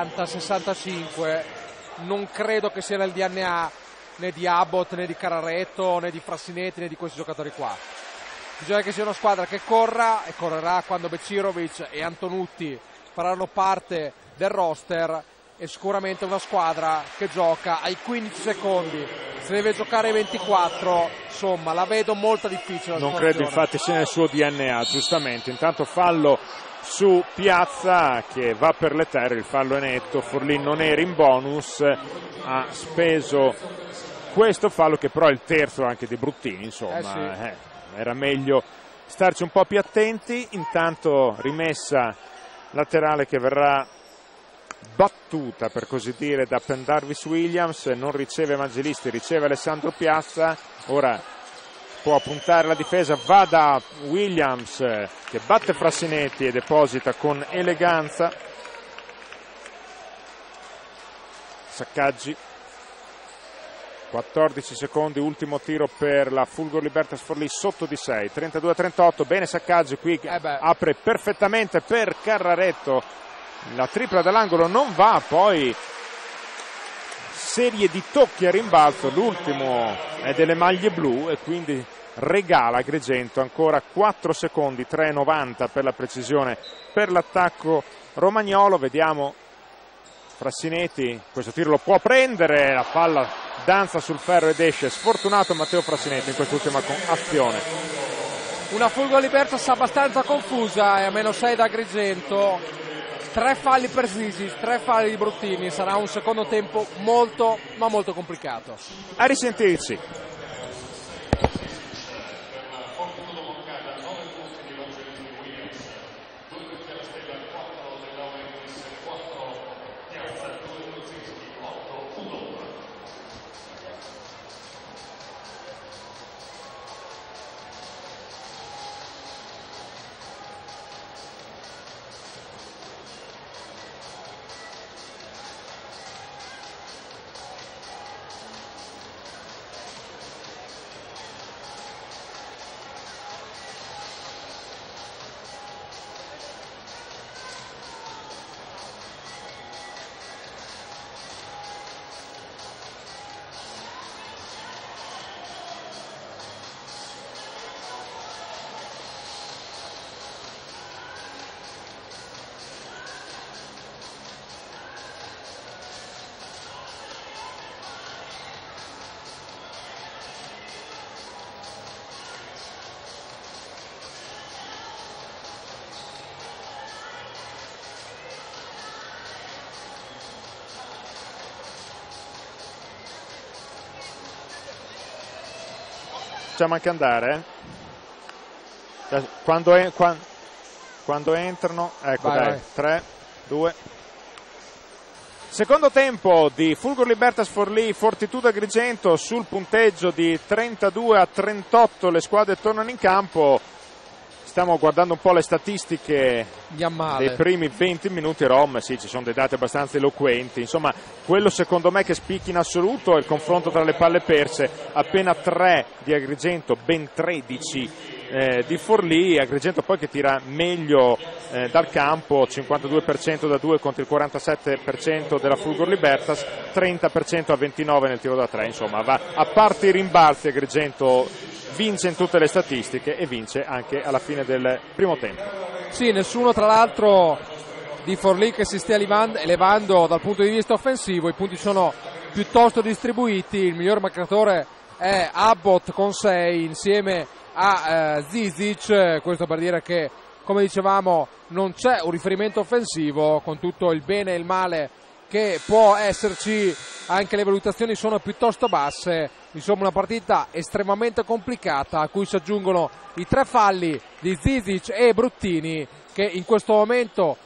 S2: 60-65 non credo che sia nel DNA né di Abbott né di Cararetto né di Frassinetti né di questi giocatori qua. Bisogna che sia una squadra che corra, e correrà quando Becirovic e Antonutti faranno parte del roster, e sicuramente una squadra che gioca ai 15 secondi. Se deve giocare ai 24, insomma, la vedo molto difficile.
S1: Non credo infatti sia nel suo DNA, giustamente. Intanto fallo su Piazza che va per le terre, il fallo è netto. Forlì non era in bonus, ha speso questo fallo che però è il terzo anche di Bruttini, insomma.
S2: Sì.
S1: Era meglio starci un po' più attenti. Intanto rimessa laterale che verrà battuta, per così dire, da Pendarvis Williams. Non riceve Evangelisti, riceve Alessandro Piazza. Ora può puntare la difesa, va da Williams che batte Frassinetti e deposita con eleganza. Saccaggi, 14 secondi, ultimo tiro per la Fulgor Libertas Forlì sotto di 6, 32-38. Bene Saccaggi qui, apre perfettamente per Carraretto, la tripla dall'angolo non va, poi serie di tocchi a rimbalzo, l'ultimo è delle maglie blu e quindi regala Agrigento ancora 4 secondi, 3,90 per la precisione per l'attacco romagnolo. Vediamo Frassinetti, questo tiro lo può prendere, la palla danza sul ferro ed esce, sfortunato Matteo Frassinetti in quest'ultima azione.
S2: Una Fulgor Libertas abbastanza confusa, e a meno 6 da Agrigento, 3 falli per Zizic, 3 falli di Bruttini. Sarà un secondo tempo molto ma molto complicato.
S1: A risentirci. facciamo anche andare? Quando entrano, ecco, vai. 3, 2. Secondo tempo di Fulgor Libertas Forlì, Fortitudo Agrigento, sul punteggio di 32-38 le squadre tornano in campo. Stiamo guardando un po' le statistiche dei primi 20 minuti. Rom, sì, ci sono dei dati abbastanza eloquenti. Insomma, quello secondo me che spicchi in assoluto è il confronto tra le palle perse. Appena 3 di Agrigento, ben 13 di Forlì. Agrigento poi che tira meglio dal campo, 52% da 2 contro il 47% della Fulgor Libertas, 30% a 29 nel tiro da 3. Insomma, va a parte i rimbalzi. Agrigento vince in tutte le statistiche e vince anche alla fine del primo tempo.
S2: Sì, nessuno tra l'altro di Forlì che si stia elevando dal punto di vista offensivo. I punti sono piuttosto distribuiti. Il miglior marcatore è Abbott con 6 insieme a Zizic. Questo per dire che, come dicevamo, non c'è un riferimento offensivo, con tutto il bene e il male che può esserci. Anche le valutazioni sono piuttosto basse. Insomma, una partita estremamente complicata a cui si aggiungono i 3 falli di Zizic e Bruttini, che in questo momento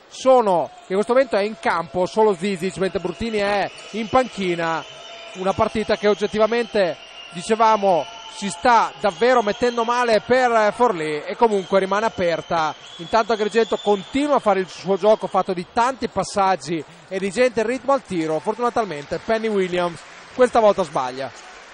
S2: è in campo solo Zizic, mentre Bruttini è in panchina. Una partita che oggettivamente, dicevamo, si sta davvero mettendo male per Forlì e comunque rimane aperta. Intanto Agrigento continua a fare il suo gioco fatto di tanti passaggi e di gente in ritmo al tiro. Fortunatamente Penny Williams questa volta sbaglia.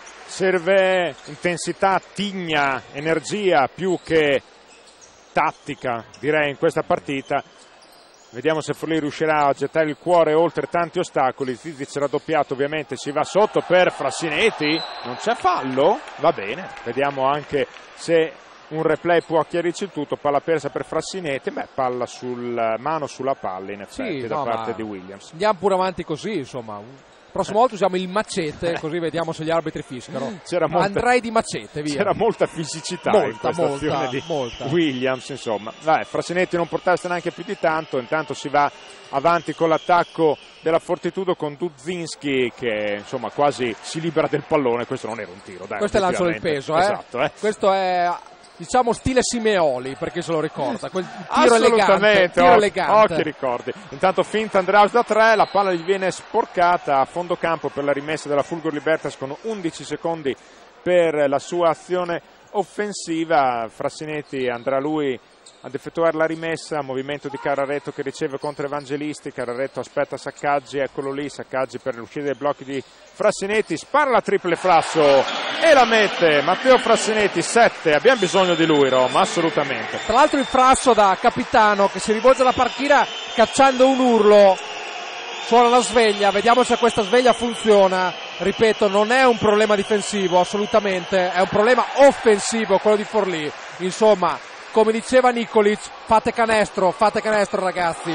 S1: Serve intensità, tigna, energia più che tattica, direi, in questa partita. Vediamo se Forlì riuscirà a gettare il cuore oltre tanti ostacoli. Zizic raddoppiato, ovviamente si va sotto per Frassinetti, non c'è fallo, va bene. Vediamo anche se un replay può chiarirci il tutto. Palla persa per Frassinetti, palla mano sulla palla in effetti, sì, da parte di Williams.
S2: Andiamo pure avanti così, insomma. Prossima volta usiamo il macete, così vediamo se gli arbitri fischiano. Andrei di macete, via.
S1: C'era molta fisicità in questa azione di Williams, insomma. Frassinetti non portasse neanche più di tanto. Intanto si va avanti con l'attacco della Fortitudo con Dudzinski che insomma quasi si libera del pallone. Questo non era un tiro, dai.
S2: Questo è il lancio del peso,
S1: Esatto,
S2: Questo è, diciamo, stile Simeoli, perché se lo ricorda, quel tiro elegante.
S1: Che ricordi. Intanto finta Andreas da 3, la palla gli viene sporcata a fondo campo per la rimessa della Fulgor Libertas con 11 secondi per la sua azione offensiva. Frassinetti andrà lui ad effettuare la rimessa, movimento di Carraretto che riceve contro Evangelisti. Carraretto aspetta Saccaggi, eccolo lì, Saccaggi per l'uscita dei blocchi di Frassinetti, spara la triple Frasso e la mette Matteo Frassinetti. 7, abbiamo bisogno di lui, Roma, assolutamente.
S2: Tra l'altro il Frasso da capitano che si rivolge alla panchina cacciando un urlo. Suona la sveglia, vediamo se questa sveglia funziona. Ripeto, non è un problema difensivo, assolutamente, è un problema offensivo quello di Forlì. Insomma, come diceva Nikolic, fate canestro ragazzi.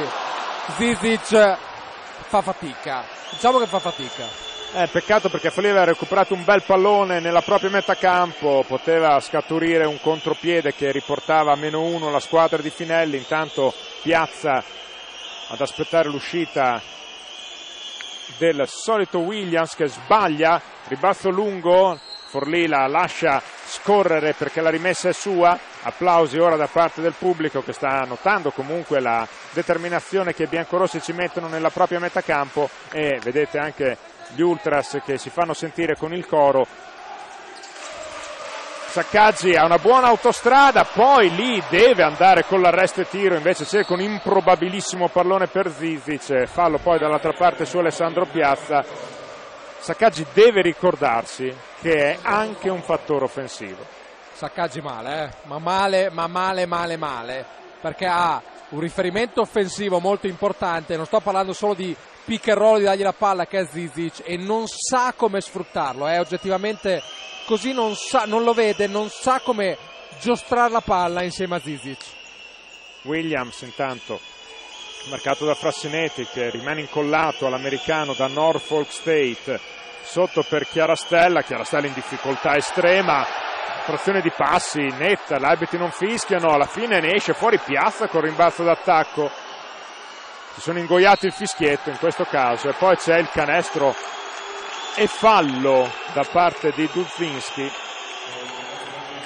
S2: Zizic fa fatica, diciamo che fa fatica.
S1: Peccato, perché Forlì aveva recuperato un bel pallone nella propria metà campo, poteva scaturire un contropiede che riportava a -1 la squadra di Finelli. Intanto Piazza ad aspettare l'uscita del solito Williams che sbaglia, ribalzo lungo, Forlì la lascia scorrere perché la rimessa è sua. Applausi ora da parte del pubblico che sta notando comunque la determinazione che i biancorossi ci mettono nella propria metà campo, e vedete anche gli ultras che si fanno sentire con il coro. Saccaggi ha una buona autostrada, poi lì deve andare con l'arresto e tiro, invece cerca un improbabilissimo pallone per Zizic, fallo poi dall'altra parte su Alessandro Piazza. Saccaggi deve ricordarsi che è anche un fattore offensivo.
S2: Saccaggi male, ma male, perché ha un riferimento offensivo molto importante. Non sto parlando solo di pick and roll, di dargli la palla, che è Zizic, e non sa come sfruttarlo, oggettivamente così, non lo vede, non sa come giostrare la palla insieme a Zizic.
S1: Williams intanto marcato da Frassinetti che rimane incollato all'americano da Norfolk State, sotto per Chiarastella in difficoltà estrema, trazione di passi netta, gli arbitri non fischiano, alla fine ne esce fuori Piazza con rimbalzo d'attacco. Si sono ingoiati il fischietto in questo caso, e poi c'è il canestro e fallo da parte di Dudzinski.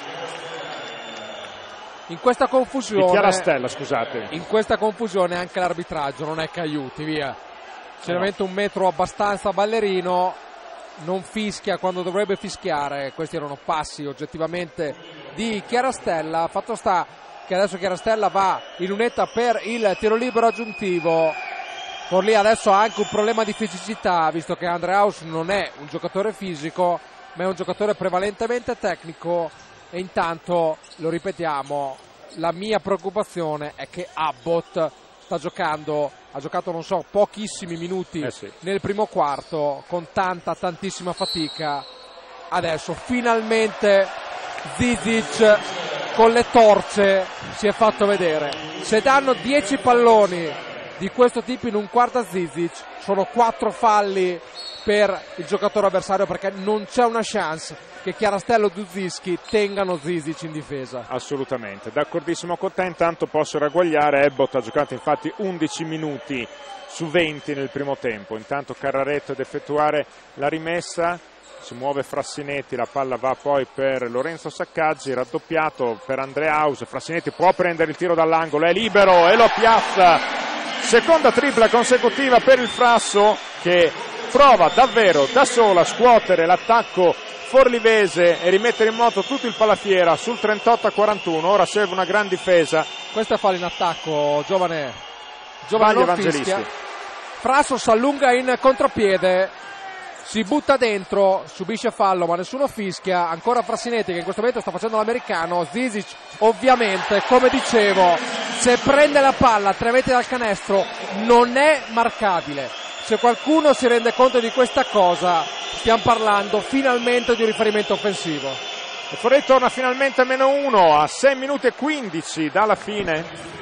S2: In questa confusione,
S1: di Chiarastella, scusate.
S2: In questa confusione anche l'arbitraggio non è che aiuti, via. Generalmente un metro abbastanza ballerino, non fischia quando dovrebbe fischiare. Questi erano passi oggettivamente di Chiarastella. Fatto sta che adesso Chiarastella va in lunetta per il tiro libero aggiuntivo. Forlì adesso ha anche un problema di fisicità, visto che Andreaus non è un giocatore fisico, ma è un giocatore prevalentemente tecnico. E intanto, lo ripetiamo, la mia preoccupazione è che Abbott ha giocato non so, pochissimi minuti nel primo quarto, con tantissima fatica. Adesso finalmente Zizic con le torce si è fatto vedere. Se danno 10 palloni di questo tipo in un quarto a Zizic, sono 4 falli per il giocatore avversario, perché non c'è una chance che Chiarastella o Duzinski tengano Zizic in difesa.
S1: Assolutamente, d'accordissimo con te. Intanto posso ragguagliare, Abbott ha giocato infatti 11 minuti su 20 nel primo tempo. Intanto Carraretto ad effettuare la rimessa, si muove Frassinetti, la palla va poi per Lorenzo Saccaggi, raddoppiato per Andreaus. Frassinetti può prendere il tiro dall'angolo, è libero e lo piazza. Seconda tripla consecutiva per il Frasso, che prova davvero da sola a scuotere l'attacco forlivese e rimettere in moto tutto il Palafiera sul 38-41. Ora serve una gran difesa.
S2: Questo è fallo in attacco, giovane
S1: Evangelisti.
S2: Fischia. Frasso si allunga in contropiede, si butta dentro, subisce fallo ma nessuno fischia. Ancora Frassinetti che in questo momento sta facendo l'americano. Zizic ovviamente, come dicevo, se prende la palla 3 metri dal canestro non è marcabile. Se qualcuno si rende conto di questa cosa, stiamo parlando finalmente di un riferimento offensivo.
S1: E Forlì torna finalmente a -1 a 6 minuti e 15 dalla fine,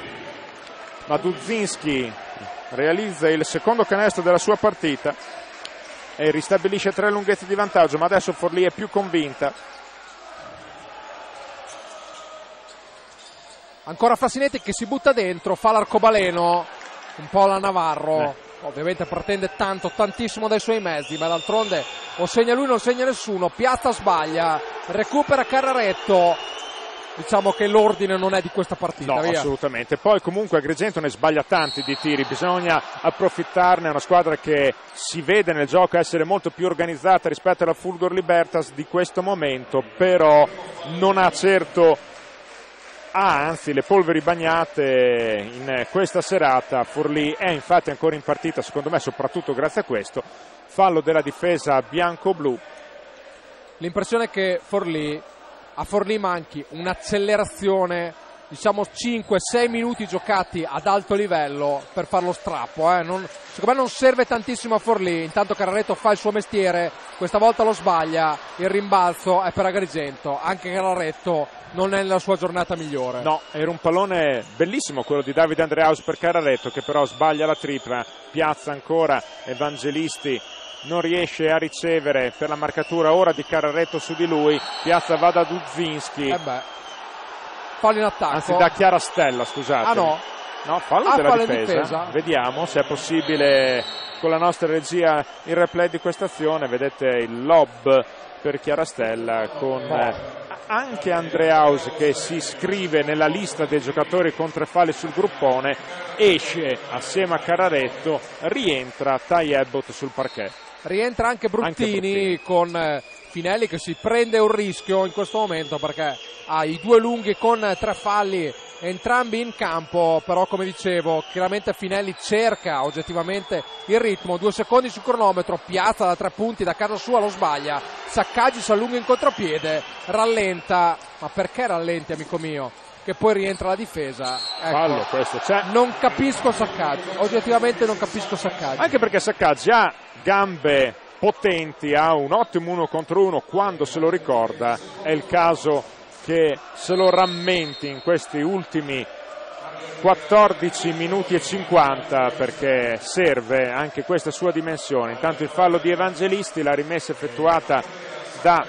S1: ma Duzinski realizza il secondo canestro della sua partita e ristabilisce 3 lunghezze di vantaggio, ma adesso Forlì è più convinta.
S2: Ancora Frassinetti che si butta dentro, fa l'arcobaleno, un po' la Navarro. Ovviamente pretende tantissimo dai suoi mezzi, ma d'altronde o segna lui non segna nessuno. Piazza sbaglia, recupera Carraretto. Diciamo che l'ordine non è di questa partita.
S1: No,
S2: via.
S1: Assolutamente. Poi comunque Agrigento ne sbaglia tanti di tiri, bisogna approfittarne. È una squadra che si vede nel gioco essere molto più organizzata rispetto alla Fulgor Libertas di questo momento, però non ha certo anzi le polveri bagnate in questa serata. Forlì è infatti ancora in partita, secondo me soprattutto grazie a questo fallo della difesa bianco-blu.
S2: L'impressione è che a Forlì manchi un'accelerazione, diciamo 5-6 minuti giocati ad alto livello per fare lo strappo. Secondo me non serve tantissimo a Forlì. Intanto Carraretto fa il suo mestiere, questa volta lo sbaglia, il rimbalzo è per Agrigento. Anche Carraretto non è nella sua giornata migliore.
S1: No, era un pallone bellissimo quello di Davide Andreaus per Carraretto, che però sbaglia la tripla, piazza ancora Evangelisti, non riesce a ricevere per la marcatura ora di Carraretto su di lui. Piazza va da Duzinski.
S2: Fallo in attacco.
S1: Anzi da Chiarastella, scusate. No, fallo della difesa. Vediamo se è possibile con la nostra regia il replay di questa azione. Vedete il lob per Chiarastella con anche Andreaus che si iscrive nella lista dei giocatori con 3 falli sul gruppone. Esce assieme a Carraretto, rientra Ty Abbott sul parquet.
S2: Rientra anche Bruttini con Finelli che si prende un rischio in questo momento perché ha i 2 lunghi con 3 falli entrambi in campo, però come dicevo chiaramente Finelli cerca oggettivamente il ritmo. 2 secondi sul cronometro, piazza da 3 punti da casa sua, lo sbaglia. Saccaggi si allunga in contropiede, rallenta, ma perché rallenti amico mio? Che poi rientra la difesa.
S1: Fallo, questo c'è.
S2: Non capisco Saccaggi, oggettivamente non capisco Saccaggi.
S1: Anche perché Saccaggi ha gambe potenti, ha un ottimo 1 contro 1 quando se lo ricorda. È il caso che se lo rammenti in questi ultimi 14 minuti e 50, perché serve anche questa sua dimensione. Intanto il fallo di Evangelisti, la rimessa effettuata da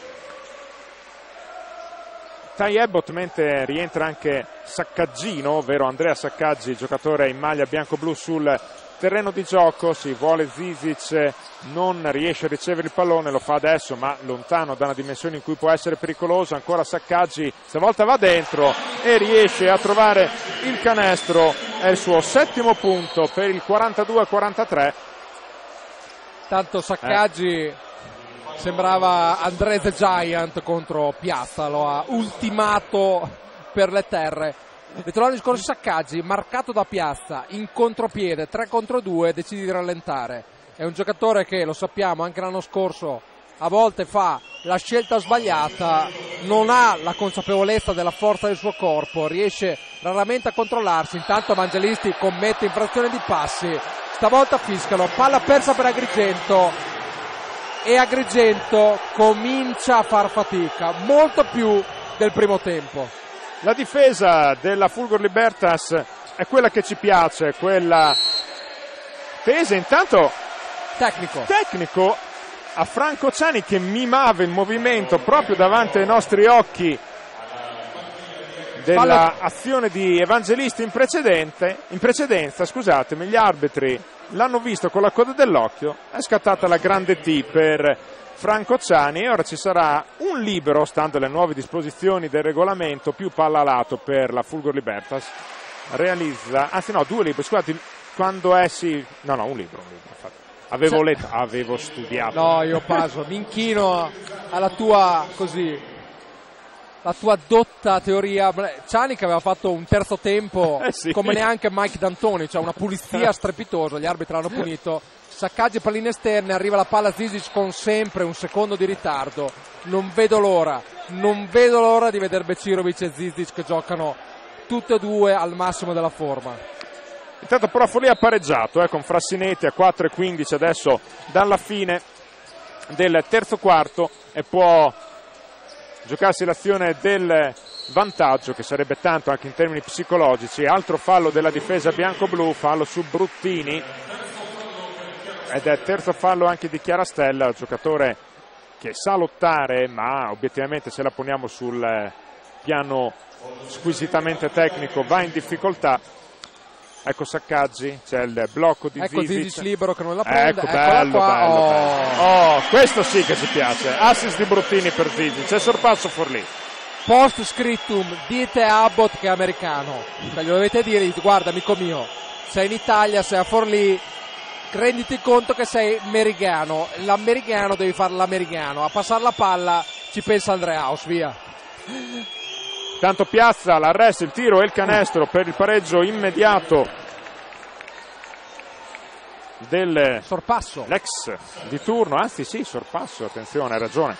S1: Ty Abbott, mentre rientra anche Saccaggino, ovvero Andrea Saccaggi, giocatore in maglia bianco-blu sul terreno di gioco, si vuole Zizic, non riesce a ricevere il pallone, lo fa adesso ma lontano da una dimensione in cui può essere pericoloso. Ancora Saccaggi, stavolta va dentro e riesce a trovare il canestro, è il suo 7° punto per il 42-43.
S2: Tanto Saccaggi sembrava André the Giant contro Piazza, lo ha ultimato per le terre. Ritrovato il discorso Saccaggi, marcato da Piazza in contropiede, 3 contro 2, decide di rallentare. È un giocatore che, lo sappiamo, anche l'anno scorso a volte fa la scelta sbagliata, non ha la consapevolezza della forza del suo corpo, riesce raramente a controllarsi. Intanto Evangelisti commette infrazione di passi, stavolta fiscalo, palla persa per Agrigento e Agrigento comincia a far fatica, molto più del primo tempo.
S1: La difesa della Fulgor Libertas è quella che ci piace, quella tesa, intanto tecnico a Franco Ciani che mimava il movimento proprio davanti ai nostri occhi della azione di Evangelisti in precedenza, scusatemi, gli arbitri l'hanno visto con la coda dell'occhio, è scattata la grande T per Franco Ciani e ora ci sarà un libero, stando alle nuove disposizioni del regolamento, più palla a lato per la Fulgor Libertas. Realizza, anzi no, 2 liberi, scusate, quando un libero. Avevo studiato.
S2: No, io paso, mi inchino alla tua, così, la tua dotta teoria. Ciani che aveva fatto un terzo tempo
S1: sì,
S2: come neanche Mike D'Antoni, cioè una pulizia strepitosa, gli arbitri l'hanno punito. Saccaggi, palline esterne, arriva la palla Zizic con sempre un secondo di ritardo. Non vedo l'ora di vedere Becirovic e Zizic che giocano tutte e due al massimo della forma.
S1: Intanto però Forlì ha pareggiato con Frassinetti a 4:15 adesso dalla fine del terzo quarto e può giocarsi l'azione del vantaggio, che sarebbe tanto anche in termini psicologici. Altro fallo della difesa bianco-blu, fallo su Bruttini ed è terzo fallo anche di Chiarastella, giocatore che sa lottare ma obiettivamente, se la poniamo sul piano squisitamente tecnico, va in difficoltà. Ecco Saccaggi, c'è il blocco di
S2: Zizic.
S1: Zizic
S2: Libero che non la prende.
S1: Ecco, bello. Oh, questo sì che ci piace. Assist di Bruttini per Zizic, c'è sorpasso Forlì.
S2: Post scriptum, dite a Abbott che è americano, cioè, gli dovete dire: guarda amico mio, sei in Italia, sei a Forlì, renditi conto che sei americano, l'americano devi fare l'americano, a passare la palla ci pensa Andreaus, via.
S1: Tanto Piazza, l'arresto, il tiro e il canestro per il pareggio immediato del
S2: sorpasso,
S1: l'ex di turno, anzi sì, sorpasso, attenzione, hai ragione.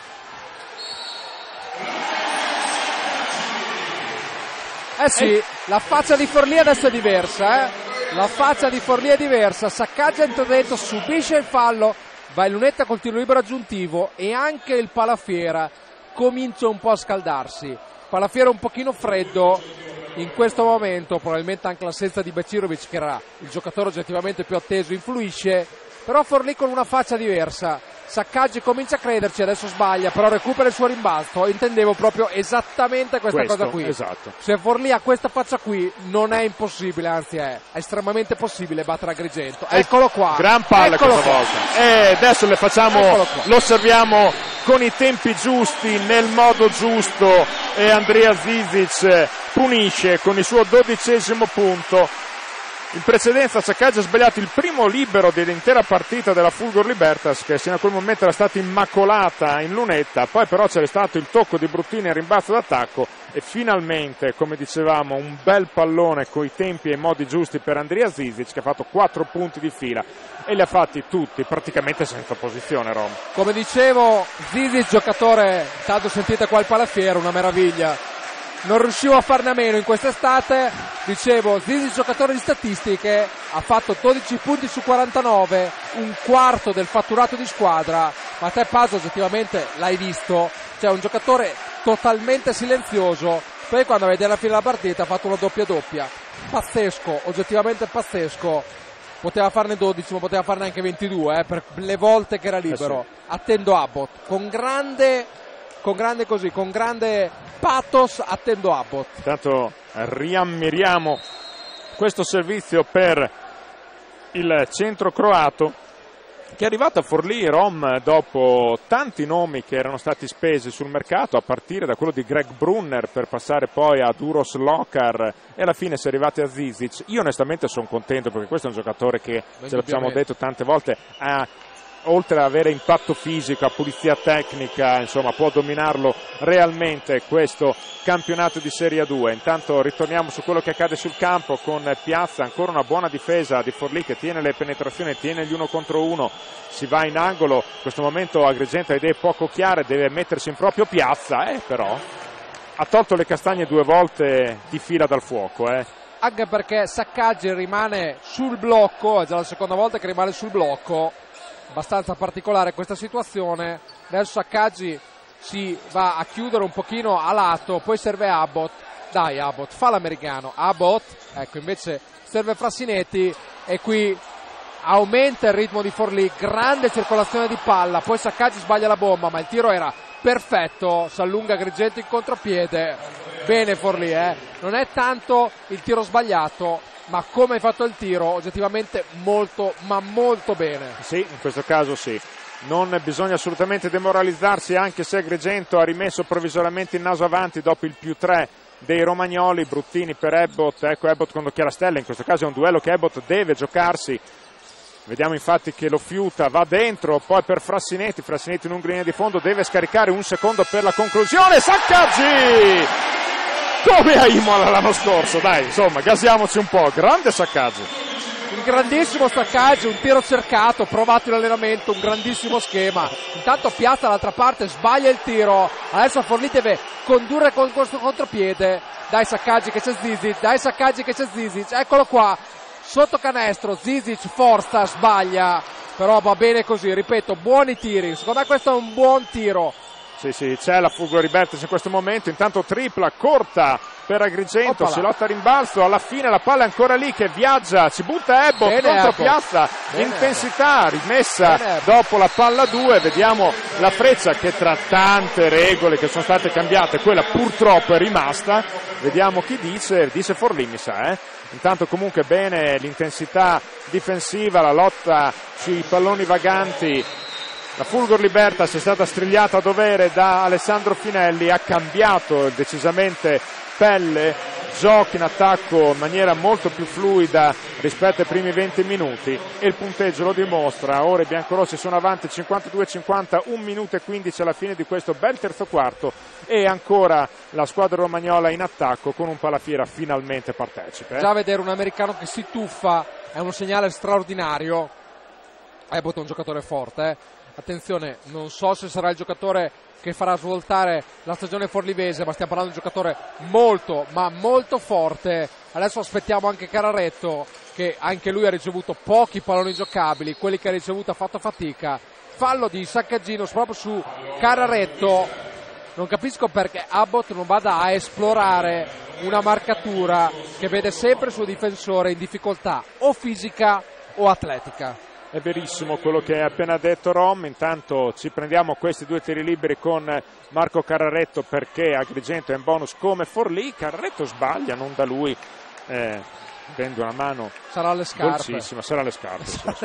S2: Sì, la faccia di Forlì adesso è diversa, la faccia di Forlì è diversa. Saccaggi è intervento, subisce il fallo, va in lunetta col tiro libero aggiuntivo e anche il Palafiera comincia un po' a scaldarsi. Palafiera un pochino freddo in questo momento, probabilmente anche l'assenza di Becirovic, che era il giocatore oggettivamente più atteso, influisce, però Forlì con una faccia diversa. Saccaggi comincia a crederci, adesso sbaglia, però recupera il suo rimbalzo. Intendevo proprio esattamente questa cosa qui.
S1: Esatto.
S2: Se Forlì ha questa faccia qui non è impossibile, anzi è estremamente possibile battere Agrigento. Eccolo qua.
S1: Gran palla questa volta. E adesso le facciamo, lo osserviamo con i tempi giusti, nel modo giusto, e Andrea Zizic punisce con il suo 12° punto. In precedenza Saccaggi ha sbagliato il primo libero dell'intera partita della Fulgor Libertas, che fino a quel momento era stata immacolata in lunetta, poi però c'era stato il tocco di Bruttini al rimbalzo d'attacco e finalmente, come dicevamo, un bel pallone coi tempi e i modi giusti per Andrea Zizic, che ha fatto 4 punti di fila e li ha fatti tutti praticamente senza posizione. Rom,
S2: come dicevo, Zizic giocatore, tanto sentite qua il Palafiera, una meraviglia. Non riuscivo a farne a meno in quest'estate. Dicevo, Zizic giocatore di statistiche, ha fatto 12 punti su 49, un quarto del fatturato di squadra. Ma te Paso oggettivamente l'hai visto, cioè un giocatore totalmente silenzioso, poi quando a vedere la fine della partita ha fatto una doppia, pazzesco, oggettivamente pazzesco. Poteva farne 12, ma poteva farne anche 22 per le volte che era libero.
S1: Sì.
S2: Attendo Abbott con grande pathos, attendo Abbott.
S1: Intanto riammiriamo questo servizio per il centro croato, che è arrivato a Forlì, Rom, dopo tanti nomi che erano stati spesi sul mercato, a partire da quello di Greg Brunner per passare poi a Uroš Slokar, e alla fine si è arrivati a Zizic. Io onestamente sono contento, perché questo è un giocatore che, ce l'abbiamo detto tante volte, oltre ad avere impatto fisico, a pulizia tecnica, insomma può dominarlo realmente questo campionato di Serie A2. Intanto ritorniamo su quello che accade sul campo con Piazza, ancora una buona difesa di Forlì che tiene le penetrazioni, tiene gli 1 contro 1, si va in angolo. In questo momento Agrigento ha idee poco chiare, deve mettersi in proprio Piazza, però ha tolto le castagne 2 volte di fila dal fuoco.
S2: Anche perché Saccaggi rimane sul blocco, è già la seconda volta che rimane sul blocco. Abbastanza particolare questa situazione. Adesso Saccaggi si va a chiudere un pochino a lato, poi serve Abbott. Dai Abbott, fa l'americano. Abbott, ecco, invece serve Frassinetti, e qui aumenta il ritmo di Forlì, grande circolazione di palla, poi Saccaggi sbaglia la bomba, ma il tiro era perfetto, si allunga Agrigento in contropiede. Bene Forlì, non è tanto il tiro sbagliato, ma come hai fatto il tiro, oggettivamente molto, ma molto bene.
S1: Sì, in questo caso sì. Non bisogna assolutamente demoralizzarsi, anche se Agrigento ha rimesso provvisoriamente il naso avanti dopo il +3 dei romagnoli. Bruttini per Ebbot, ecco Ebbot contro Chiarastella, in questo caso è un duello che Ebbot deve giocarsi. Vediamo infatti che lo fiuta, va dentro, poi per Frassinetti in un linea di fondo, deve scaricare un secondo per la conclusione. Saccaggi! Come a Imola l'anno scorso, dai, insomma, gasiamoci un po'. Grande Saccaggi.
S2: Un grandissimo Saccaggi, un tiro cercato, provato in allenamento, un grandissimo schema. Intanto Piazza dall'altra parte sbaglia il tiro, adesso Forlì deve condurre con questo contropiede. Dai Saccaggi che c'è Zizic, eccolo qua, sotto canestro, Zizic forza, sbaglia, però va bene così, ripeto, buoni tiri, secondo me questo è un buon tiro.
S1: Sì, c'è la Fulgro Libertas in questo momento, intanto tripla corta per Agrigento. Oppala. Si lotta a rimbalzo, alla fine la palla è ancora lì che viaggia, ci butta Ebbot contro Piazza, intensità rimessa dopo la palla 2, vediamo la freccia che tra tante regole che sono state cambiate, quella purtroppo è rimasta, vediamo chi dice Forlì mi sa, Intanto comunque bene l'intensità difensiva, la lotta sui palloni vaganti. La Fulgor Libertas è stata strigliata a dovere da Alessandro Finelli, ha cambiato decisamente pelle, gioca in attacco in maniera molto più fluida rispetto ai primi 20 minuti e il punteggio lo dimostra. Ora i biancorossi sono avanti 52-50, 1 minuto e 15 alla fine di questo bel terzo quarto, e ancora la squadra romagnola in attacco con un Palafiera finalmente partecipe.
S2: Già vedere un americano che si tuffa è un segnale straordinario. Ebbot è un giocatore forte, Attenzione, non so se sarà il giocatore che farà svoltare la stagione forlivese, ma stiamo parlando di un giocatore molto, ma molto forte. Adesso aspettiamo anche Cararetto, che anche lui ha ricevuto pochi palloni giocabili, quelli che ha ricevuto ha fatto fatica. Fallo di Saccaggino proprio su Cararetto. Non capisco perché Abbott non vada a esplorare una marcatura che vede sempre il suo difensore in difficoltà o fisica o atletica.
S1: È verissimo quello che ha appena detto Rom. Intanto ci prendiamo questi 2 tiri liberi con Marco Cararetto, perché Agrigento è in bonus come Forlì. Cararetto sbaglia, non da lui, prende una mano,
S2: sarà alle scarpe,
S1: dolcissima, sarà alle scarpe,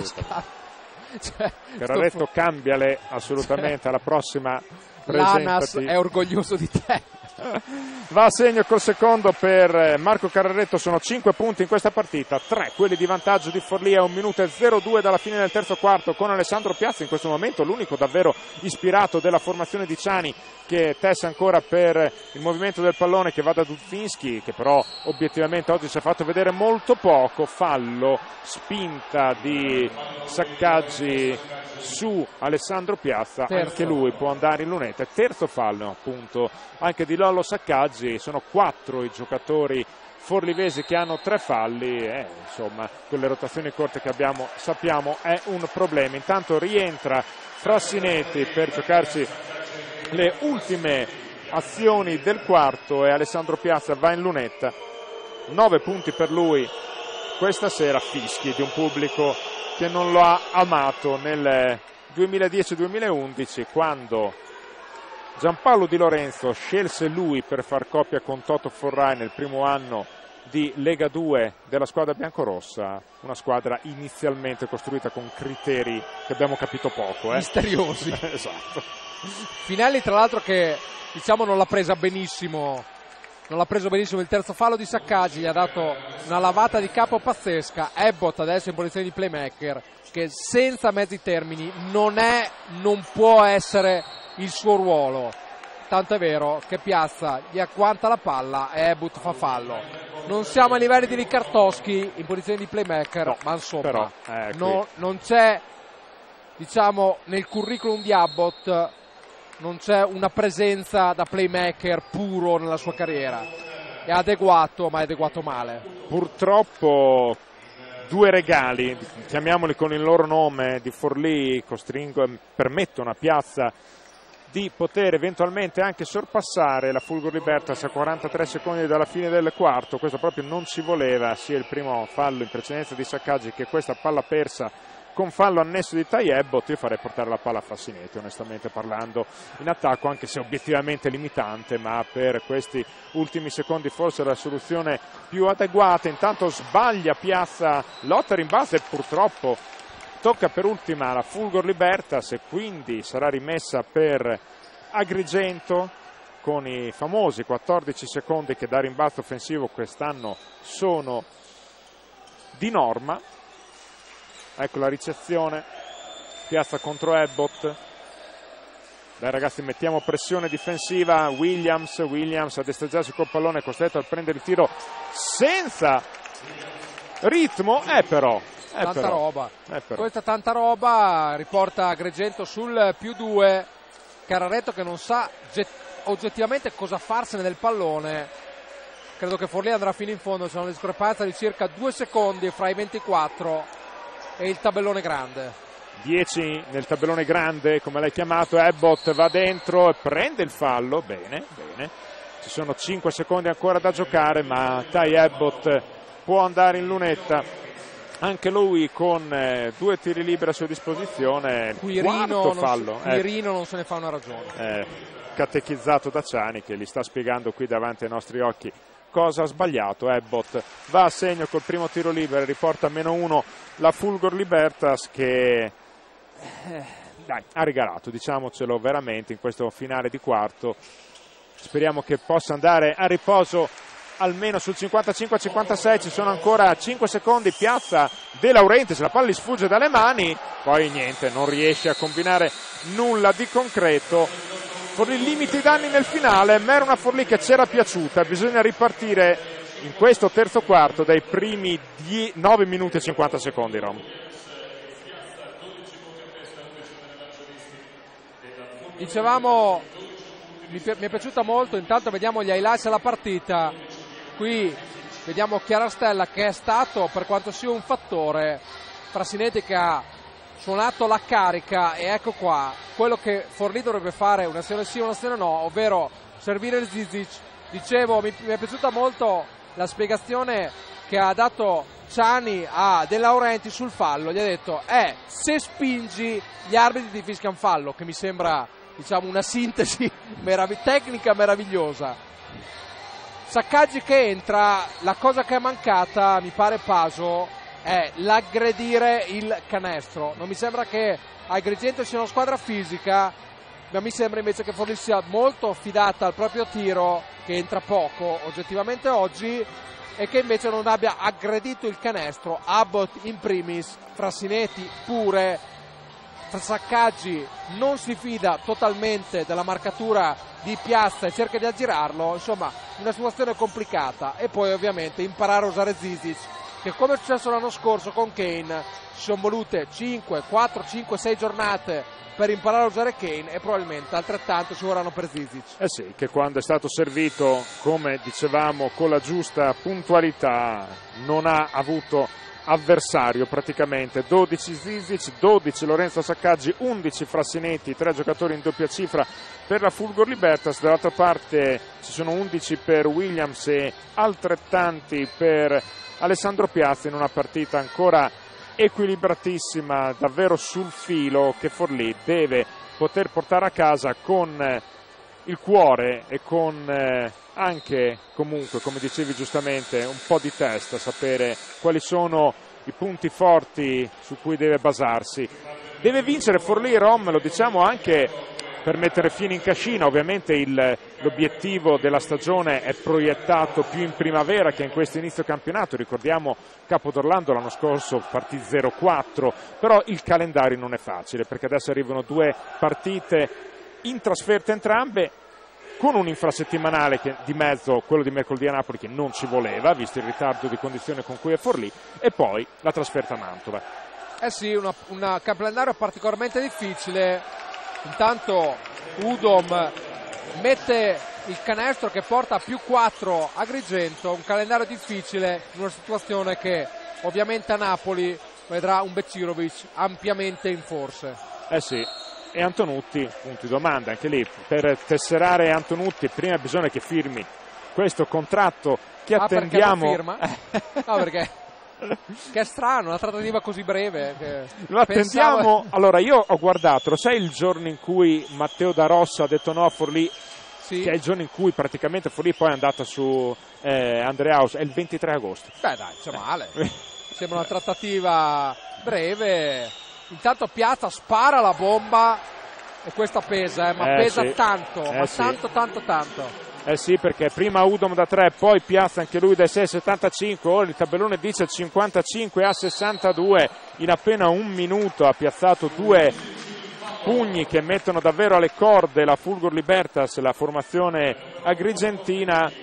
S1: Cararetto cambiale assolutamente alla prossima presentati.
S2: L'Anas è orgoglioso di te.
S1: Va a segno col secondo per Marco Cararetto, sono 5 punti in questa partita, 3 quelli di vantaggio di Forlì, a 1 minuto e 02 dalla fine del terzo quarto, con Alessandro Piazza in questo momento l'unico davvero ispirato della formazione di Ciani, che tessa ancora per il movimento del pallone che va da Dudzinski, che però obiettivamente oggi si è fatto vedere molto poco. Fallo, spinta di Saccaggi su Alessandro Piazza, terzo. Anche lui può andare in lunetta, terzo fallo appunto anche di Lollo Saccaggi. Sono 4 i giocatori forlivesi che hanno 3 falli, insomma con le rotazioni corte che abbiamo sappiamo è un problema. Intanto rientra Frassinetti per giocarsi le ultime azioni del quarto e Alessandro Piazza va in lunetta. 9 punti per lui questa sera, fischi di un pubblico che non lo ha amato nel 2010-2011, quando Giampaolo Di Lorenzo scelse lui per far coppia con Toto Forrai nel primo anno di Lega 2 della squadra biancorossa, una squadra inizialmente costruita con criteri che abbiamo capito poco.
S2: Misteriosi.
S1: Esatto.
S2: Finelli tra l'altro che diciamo non l'ha presa benissimo. Non l'ha preso benissimo il terzo fallo di Saccaggi, gli ha dato una lavata di capo pazzesca. Abbott adesso in posizione di playmaker, che senza mezzi termini non può essere il suo ruolo. Tanto è vero che Piazza gli agguanta la palla e Abbott fa fallo. Non siamo ai livelli di Riccartoschi in posizione di playmaker, no, ma insomma
S1: però,
S2: non c'è, diciamo, nel curriculum di Abbott non c'è una presenza da playmaker puro nella sua carriera. È adeguato, ma è adeguato male.
S1: Purtroppo 2 regali, chiamiamoli con il loro nome, di Forlì permettono a Piazza di poter eventualmente anche sorpassare la Fulgor Libertas a 43 secondi dalla fine del quarto. Questo proprio non ci voleva, sia il primo fallo in precedenza di Saccaggi che questa palla persa con fallo annesso di Ty Abbott. Io farei portare la palla a Frassinetti, onestamente parlando, in attacco, anche se obiettivamente limitante, ma per questi ultimi secondi forse la soluzione più adeguata. Intanto sbaglia Piazza, lotta rimbalza e purtroppo tocca per ultima la Fulgor Libertas e quindi sarà rimessa per Agrigento, con i famosi 14 secondi che da rimbalzo offensivo quest'anno sono di norma. Ecco la ricezione, Piazza contro Abbott. Dai ragazzi, mettiamo pressione difensiva. Williams a destreggiarsi col pallone, costretto a prendere il tiro senza ritmo,
S2: tanta roba. Questa tanta roba riporta Agrigento sul +2. Carraretto che non sa oggettivamente cosa farsene del pallone. Credo che Forlì andrà fino in fondo, c'è una discrepanza di circa 2 secondi fra i 24 e il tabellone grande.
S1: 10 nel tabellone grande, come l'hai chiamato. Abbott va dentro e prende il fallo. Bene. Ci sono 5 secondi ancora da giocare, ma Ty Abbott può andare in lunetta. Anche lui con 2 tiri liberi a sua disposizione. Quarto fallo.
S2: Quirino non se ne fa una ragione.
S1: Catechizzato da Ciani, che gli sta spiegando qui davanti ai nostri occhi cosa ha sbagliato. Abbott va a segno col primo tiro libero, riporta -1 la Fulgor Libertas, che ha regalato, diciamocelo veramente, in questo finale di quarto. Speriamo che possa andare a riposo almeno sul 55-56. Ci sono ancora 5 secondi. Piazza De Laurentiis, la palla gli sfugge dalle mani, poi niente, non riesce a combinare nulla di concreto. Forlì limita i danni nel finale, ma era una Forlì che c'era piaciuta. Bisogna ripartire in questo terzo quarto dai primi 9 minuti e 50 secondi, Rom.
S2: Dicevamo, mi è piaciuta molto. Intanto vediamo gli highlights della partita. Qui vediamo Chiarastella, che è stato, per quanto sia un fattore, Frassinetti che ha suonato la carica, e ecco qua quello che Forlì dovrebbe fare, un'azione sì, un'azione no, ovvero servire Zizic. Dicevo, mi è piaciuta molto la spiegazione che ha dato Ciani a De Laurenti sul fallo. Gli ha detto se spingi gli arbitri ti fischiano fallo, che mi sembra, diciamo, una sintesi tecnica meravigliosa. Saccaggi che entra, la cosa che è mancata, mi pare Paso, è l'aggredire il canestro. Non mi sembra che Agrigento sia una squadra fisica, ma mi sembra invece che Forlì sia molto affidata al proprio tiro, che entra poco oggettivamente oggi, e che invece non abbia aggredito il canestro. Abbott in primis, Frassinetti pure. Saccaggi non si fida totalmente della marcatura di Piazza e cerca di aggirarlo. Insomma, una situazione complicata. E poi ovviamente imparare a usare Zizic, che come è successo l'anno scorso con Kane ci sono volute 5, 4, 5, 6 giornate per imparare a usare Kane, e probabilmente altrettanto ci vorranno per Zizic.
S1: Sì, che quando è stato servito, come dicevamo, con la giusta puntualità, non ha avuto avversario praticamente. 12 Zizic, 12 Lorenzo Saccaggi, 11 Frassinetti, 3 giocatori in doppia cifra per la Fulgor Libertas. Dall'altra parte ci sono 11 per Williams e altrettanti per Alessandro Piazza, in una partita ancora equilibratissima, davvero sul filo, che Forlì deve poter portare a casa con il cuore e con anche comunque, come dicevi giustamente, un po' di testa, sapere quali sono i punti forti su cui deve basarsi. Deve vincere Forlì-Rom, lo diciamo anche per mettere fine in cascina. Ovviamente l'obiettivo della stagione è proiettato più in primavera che in questo inizio campionato. Ricordiamo Capodorlando l'anno scorso partì 0-4, però il calendario non è facile, perché adesso arrivano 2 partite in trasferta entrambe, con un infrasettimanale che di mezzo, quello di mercoledì a Napoli, che non ci voleva, visto il ritardo di condizione con cui è Forlì, e poi la trasferta a Mantova.
S2: Sì, un calendario particolarmente difficile. Intanto Udom mette il canestro che porta a +4 a Agrigento, un calendario difficile in una situazione che ovviamente a Napoli vedrà un Becirovic ampiamente in forse.
S1: Sì. E Antonutti, punti domanda anche lì, per tesserare Antonutti prima bisogna che firmi questo contratto che attendiamo.
S2: Perché non firma? No, perché che è strano, una trattativa così breve che
S1: lo attendiamo. Allora, io ho guardato, lo sai il giorno in cui Matteo Da Rossa ha detto no a Forlì, sì, che è il giorno in cui praticamente Forlì poi è andata su Andrea House, è il 23 agosto.
S2: Beh dai, c'è male. Sembra una trattativa breve. Intanto Piazza spara la bomba e questa pesa, ma pesa sì, tanto, ma sì, tanto.
S1: Sì, perché prima Udom da 3, poi Piazza anche lui da 6,75, ora il tabellone dice 55 a 62, in appena un minuto ha piazzato 2 pugni che mettono davvero alle corde la Fulgor Libertas, la formazione agrigentina.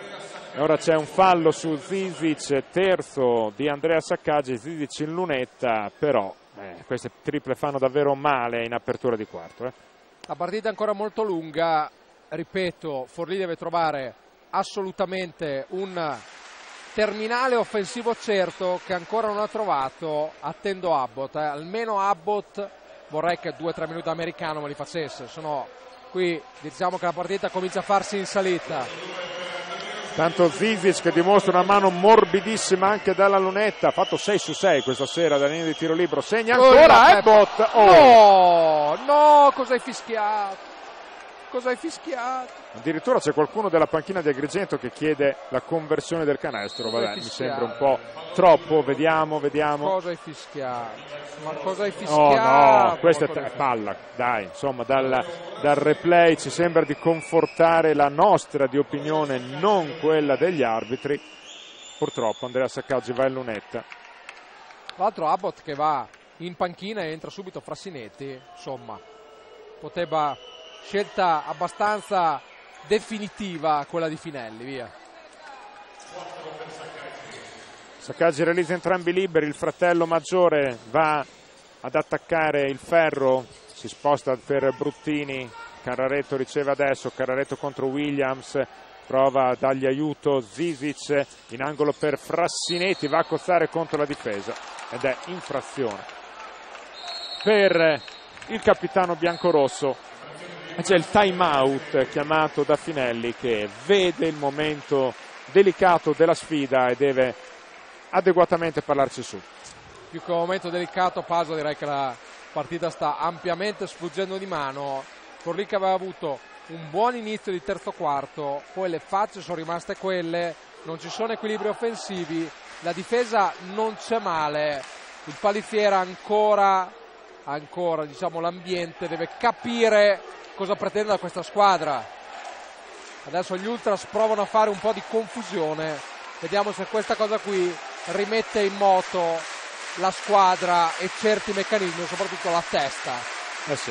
S1: Ora c'è un fallo su Zizic, terzo di Andrea Saccaggi, Zizic in lunetta, però queste triple fanno davvero male in apertura di quarto.
S2: La partita è ancora molto lunga, ripeto, Forlì deve trovare assolutamente un terminale offensivo certo che ancora non ha trovato. Attendo Abbott, almeno Abbott vorrei che 2 o 3 minuti americano me li facesse, sennò qui diciamo che la partita comincia a farsi in salita.
S1: Tanto Zizic che dimostra una mano morbidissima anche dalla lunetta, ha fatto 6 su 6 questa sera dalla linea di tiro libero, segna ancora Abbott.
S2: No, cosa hai fischiato?
S1: Addirittura c'è qualcuno della panchina di Agrigento che chiede la conversione del canestro. Vabbè, mi sembra un po' troppo, vediamo.
S2: Cosa hai fischiato? Ma cosa hai fischiato?
S1: No, questa è palla, dai, insomma dal replay ci sembra di confortare la nostra di opinione, non quella degli arbitri. Purtroppo Andrea Saccaggi va in lunetta.
S2: Tra l'altro Abbott che va in panchina e entra subito Frassinetti, insomma, poteva... Scelta abbastanza definitiva quella di Finelli, via.
S1: Saccaggi realizza entrambi liberi, il fratello maggiore va ad attaccare il ferro, si sposta per Bruttini, Carraretto riceve adesso, Carraretto contro Williams, prova a dargli aiuto Zizic, in angolo per Frassinetti, va a cozzare contro la difesa ed è infrazione per il capitano biancorosso. C'è il time out chiamato da Finelli che vede il momento delicato della sfida e deve adeguatamente parlarci su.
S2: Più che un momento delicato, Paso, direi che la partita sta ampiamente sfuggendo di mano. Forlì che aveva avuto un buon inizio di terzo quarto, poi le facce sono rimaste quelle, non ci sono equilibri offensivi, la difesa non c'è male, il palifiera ancora diciamo l'ambiente deve capire cosa pretende da questa squadra. Adesso gli Ultras provano a fare un po' di confusione, vediamo se questa cosa qui rimette in moto la squadra e certi meccanismi, soprattutto la testa.
S1: Sì.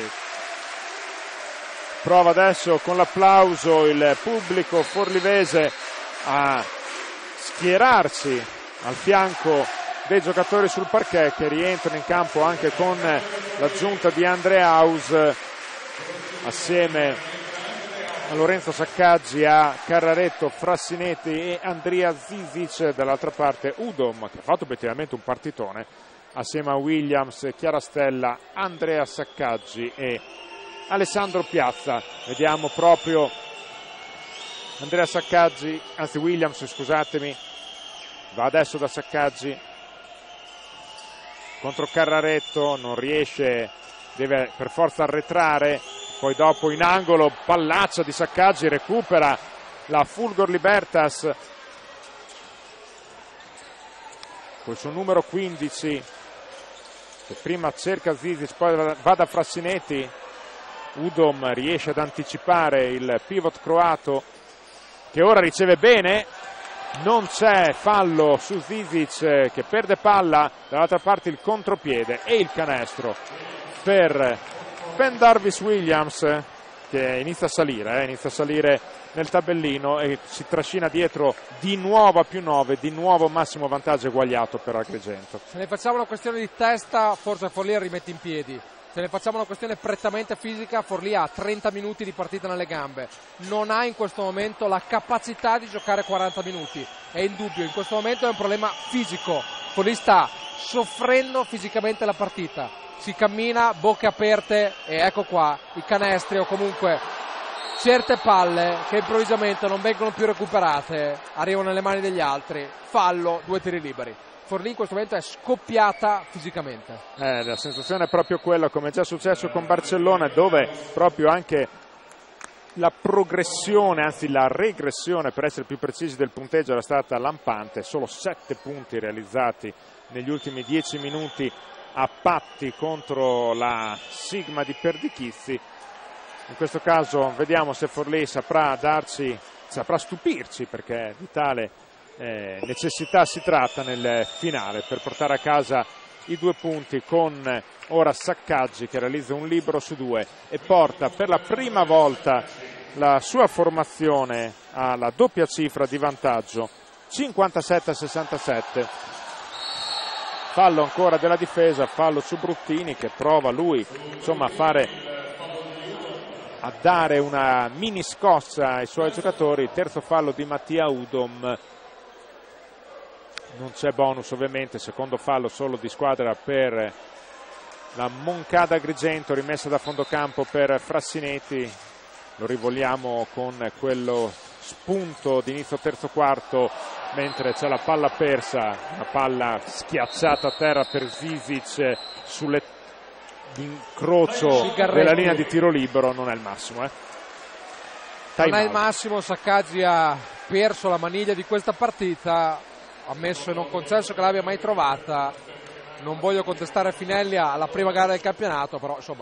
S1: Prova adesso con l'applauso il pubblico forlivese a schierarsi al fianco dei giocatori sul parquet, che rientrano in campo anche con l'aggiunta di Andrea House assieme a Lorenzo Saccaggi, a Carraretto, Frassinetti e Andrea Zizic. Dall'altra parte Udom, che ha fatto obiettivamente un partitone, assieme a Williams, Chiarastella, Andrea Saccaggi e Alessandro Piazza. Vediamo proprio Andrea Saccaggi, anzi Williams, scusatemi, va adesso da Saccaggi contro Carraretto, non riesce, deve per forza arretrare, poi dopo in angolo, pallaccia di Saccaggi, recupera la Fulgor Libertas col suo numero 15, che prima cerca Zizic, poi va da Frassinetti. Udom riesce ad anticipare il pivot croato, che ora riceve bene. Non c'è fallo su Zizic, che perde palla. Dall'altra parte il contropiede e il canestro per Pendarvis Williams, che inizia a salire nel tabellino e si trascina dietro di nuovo a +9, di nuovo massimo vantaggio eguagliato per Agrigento.
S2: Se ne facciamo una questione di testa, forse Forlì rimette in piedi. Se ne facciamo una questione prettamente fisica, Forlì ha 30 minuti di partita nelle gambe, non ha in questo momento la capacità di giocare 40 minuti, è indubbio, in questo momento è un problema fisico. Forlì sta soffrendo fisicamente la partita, si cammina bocche aperte e ecco qua i canestri o comunque certe palle che improvvisamente non vengono più recuperate, arrivano nelle mani degli altri, fallo, 2 tiri liberi. Forlì in questo momento è scoppiata fisicamente.
S1: La sensazione è proprio quella, come è già successo con Barcellona, dove proprio anche la progressione, anzi la regressione per essere più precisi del punteggio era stata lampante. Solo 7 punti realizzati negli ultimi 10 minuti a patti contro la Sigma di Perdichizzi. In questo caso vediamo se Forlì saprà stupirci, perché di tale necessità si tratta nel finale, per portare a casa i 2 punti, con ora Saccaggi che realizza un libero su 2 e porta per la prima volta la sua formazione alla doppia cifra di vantaggio, 57-67. Fallo ancora della difesa, fallo su Bruttini, che prova lui insomma a dare una mini scossa ai suoi giocatori. Terzo fallo di Mattia Udom. Non c'è bonus ovviamente, secondo fallo solo di squadra per la Moncada Agrigento, rimessa da fondocampo per Frassinetti. Lo rivogliamo con quello spunto di inizio terzo quarto, mentre c'è la palla persa, una palla schiacciata a terra per Zizic sull'incrocio della linea di tiro libero. Non è il massimo,
S2: non è il massimo. Saccaggi ha perso la maniglia di questa partita, ammesso e non concesso che l'abbia mai trovata. Non voglio contestare Finelli alla prima gara del campionato, però insomma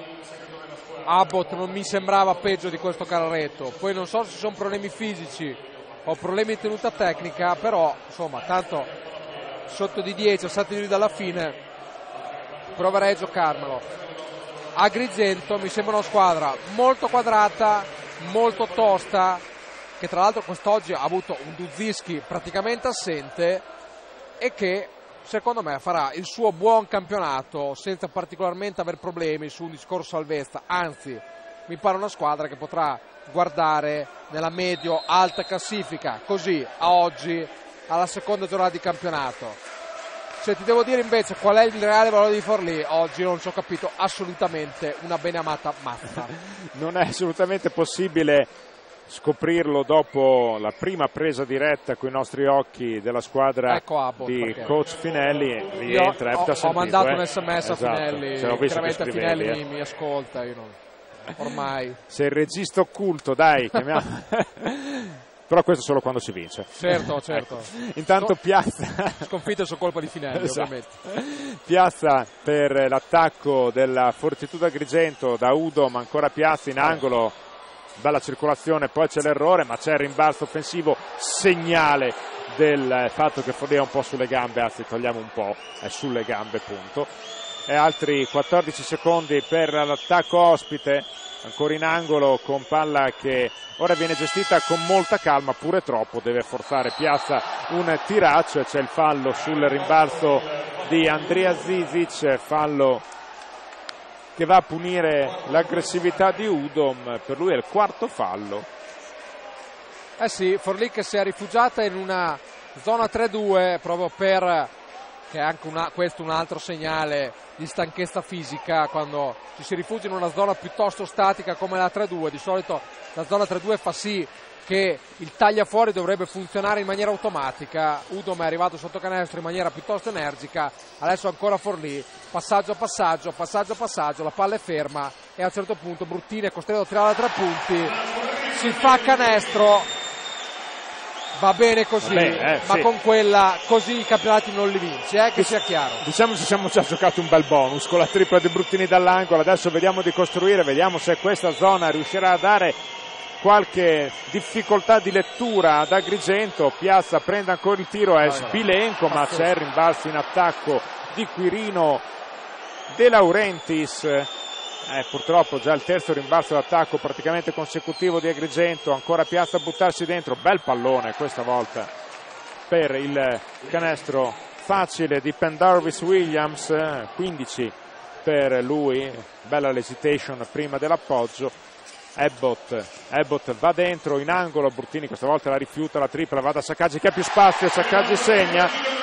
S2: Abbott non mi sembrava peggio di questo Carretto. Poi non so se sono problemi fisici o problemi di tenuta tecnica, però insomma tanto sotto di 10 a 7 minuti dalla fine proverei a giocarmelo. Agrigento mi sembra una squadra molto quadrata, molto tosta, che tra l'altro quest'oggi ha avuto un Duzischi praticamente assente e che secondo me farà il suo buon campionato senza particolarmente aver problemi su un discorso salvezza. Anzi, mi pare una squadra che potrà guardare nella medio-alta classifica, così a oggi, alla seconda giornata di campionato. Se ti devo dire invece qual è il reale valore di Forlì, oggi non ci ho capito assolutamente una beneamata mazza.
S1: Non è assolutamente possibile scoprirlo dopo la prima presa diretta con i nostri occhi della squadra di coach Finelli. Rientra,
S2: ho mandato un sms a Finelli, chiaramente Finelli mi ascolta, io non... ormai
S1: sei il regista occulto, dai, chiamiamo. Però questo solo quando si vince.
S2: Certo.
S1: Ecco. Intanto Piazza
S2: sconfitta su colpa di Finelli, esatto. Ovviamente.
S1: Piazza per l'attacco della Fortitudo Agrigento, da Udom, ancora Piazza in angolo, bella circolazione, poi c'è l'errore, ma c'è il rimbalzo offensivo, segnale del fatto che Forlì è un po' sulle gambe, anzi togliamo un po', è sulle gambe, punto. E altri 14 secondi per l'attacco ospite, ancora in angolo con palla che ora viene gestita con molta calma, pure troppo, deve forzare Piazza un tiraccio e c'è il fallo sul rimbalzo di Andrea Zizic, fallo che va a punire l'aggressività di Udom. Per lui è il quarto fallo.
S2: Sì, Forlì che si è rifugiata in una zona 3-2 proprio per, che è anche questo un altro segnale di stanchezza fisica, quando ci si rifugia in una zona piuttosto statica come la 3-2. Di solito la zona 3-2 fa sì che il tagliafuori dovrebbe funzionare in maniera automatica. Udom è arrivato sotto canestro in maniera piuttosto energica, adesso ancora Forlì, passaggio a passaggio, la palla è ferma e a un certo punto Bruttini è costretto a tirare da 3 punti, si fa canestro Va bene così, ma sì, con quella così i campionati non li vinci, che sia chiaro.
S1: Diciamo ci siamo già giocati un bel bonus con la tripla di Bruttini dall'angolo, adesso vediamo di costruire, vediamo se questa zona riuscirà a dare qualche difficoltà di lettura ad Agrigento. Piazza prende ancora il tiro, è Sbilenco, ma c'è il rimbalzo in attacco di Quirino De Laurentiis. Purtroppo già il terzo rimbalzo d'attacco praticamente consecutivo di Agrigento, ancora Piazza a buttarsi dentro, bel pallone questa volta per il canestro facile di Pendarvis Williams, 15 per lui, bella l'hesitation prima dell'appoggio. Abbott va dentro in angolo, Bruttini questa volta la rifiuta, la tripla va da Saccaggi che ha più spazio, Saccaggi segna,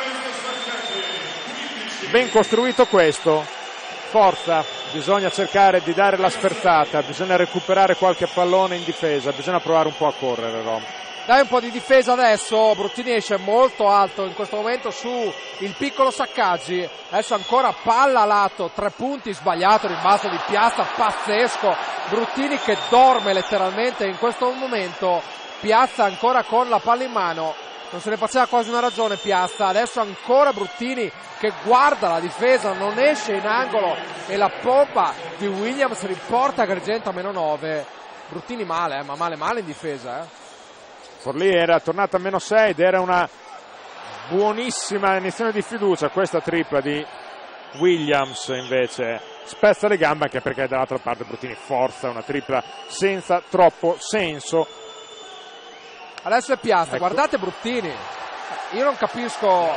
S1: ben costruito questo. Forza, bisogna cercare di dare la sferzata, bisogna recuperare qualche pallone in difesa, bisogna provare un po' a correre, Rom.
S2: Dai un po' di difesa adesso, Bruttini esce molto alto in questo momento su il piccolo Saccaggi, adesso ancora palla a lato, 3 punti, sbagliato, rimbalzo di Piazza, pazzesco, Bruttini che dorme letteralmente in questo momento, Piazza ancora con la palla in mano, non se ne faceva quasi una ragione Piazza, adesso ancora Bruttini che guarda la difesa, non esce in angolo e la pompa di Williams riporta Agrigento a -9. Bruttini male, ma male in difesa.
S1: Forlì era tornato a -6 ed era una buonissima iniezione di fiducia. Questa tripla di Williams invece spezza le gambe, anche perché dall'altra parte Bruttini forza una tripla senza troppo senso.
S2: Adesso è Piazza, ecco. Guardate Bruttini, io non capisco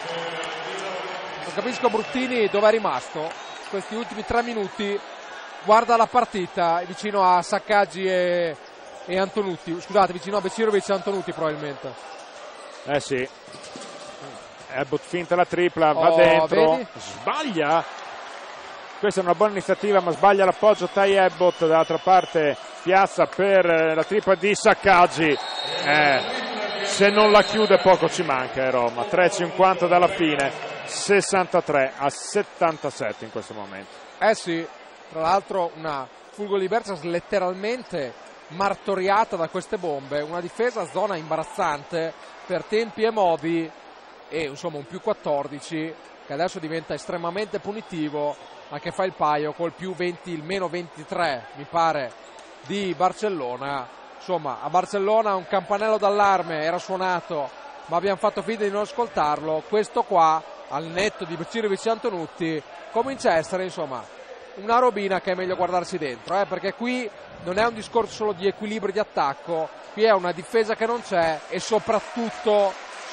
S2: Bruttini dove è rimasto questi ultimi 3 minuti, guarda la partita vicino a Saccaggi e Antonutti, scusate, vicino a Becirovic e Antonutti probabilmente.
S1: Sì, Abbott finta la tripla, va dentro,
S2: vedi?
S1: Sbaglia, questa è una buona iniziativa ma sbaglia l'appoggio Ty Abbott, dall'altra parte Piazza per la tripla di Saccaggi, se non la chiude poco ci manca Roma, 3:50 dalla fine, 63-77 in questo momento.
S2: Sì, tra l'altro una Fulgo Libertas letteralmente martoriata da queste bombe, una difesa a zona imbarazzante per tempi e modi e insomma un +14 che adesso diventa estremamente punitivo, ma che fa il paio col +20, il -23 mi pare di Barcellona. Insomma a Barcellona un campanello d'allarme era suonato ma abbiamo fatto finta di non ascoltarlo, questo qua al netto di Becirovic e Antonutti comincia a essere insomma una robina che è meglio guardarsi dentro, perché qui non è un discorso solo di equilibrio di attacco, qui è una difesa che non c'è e soprattutto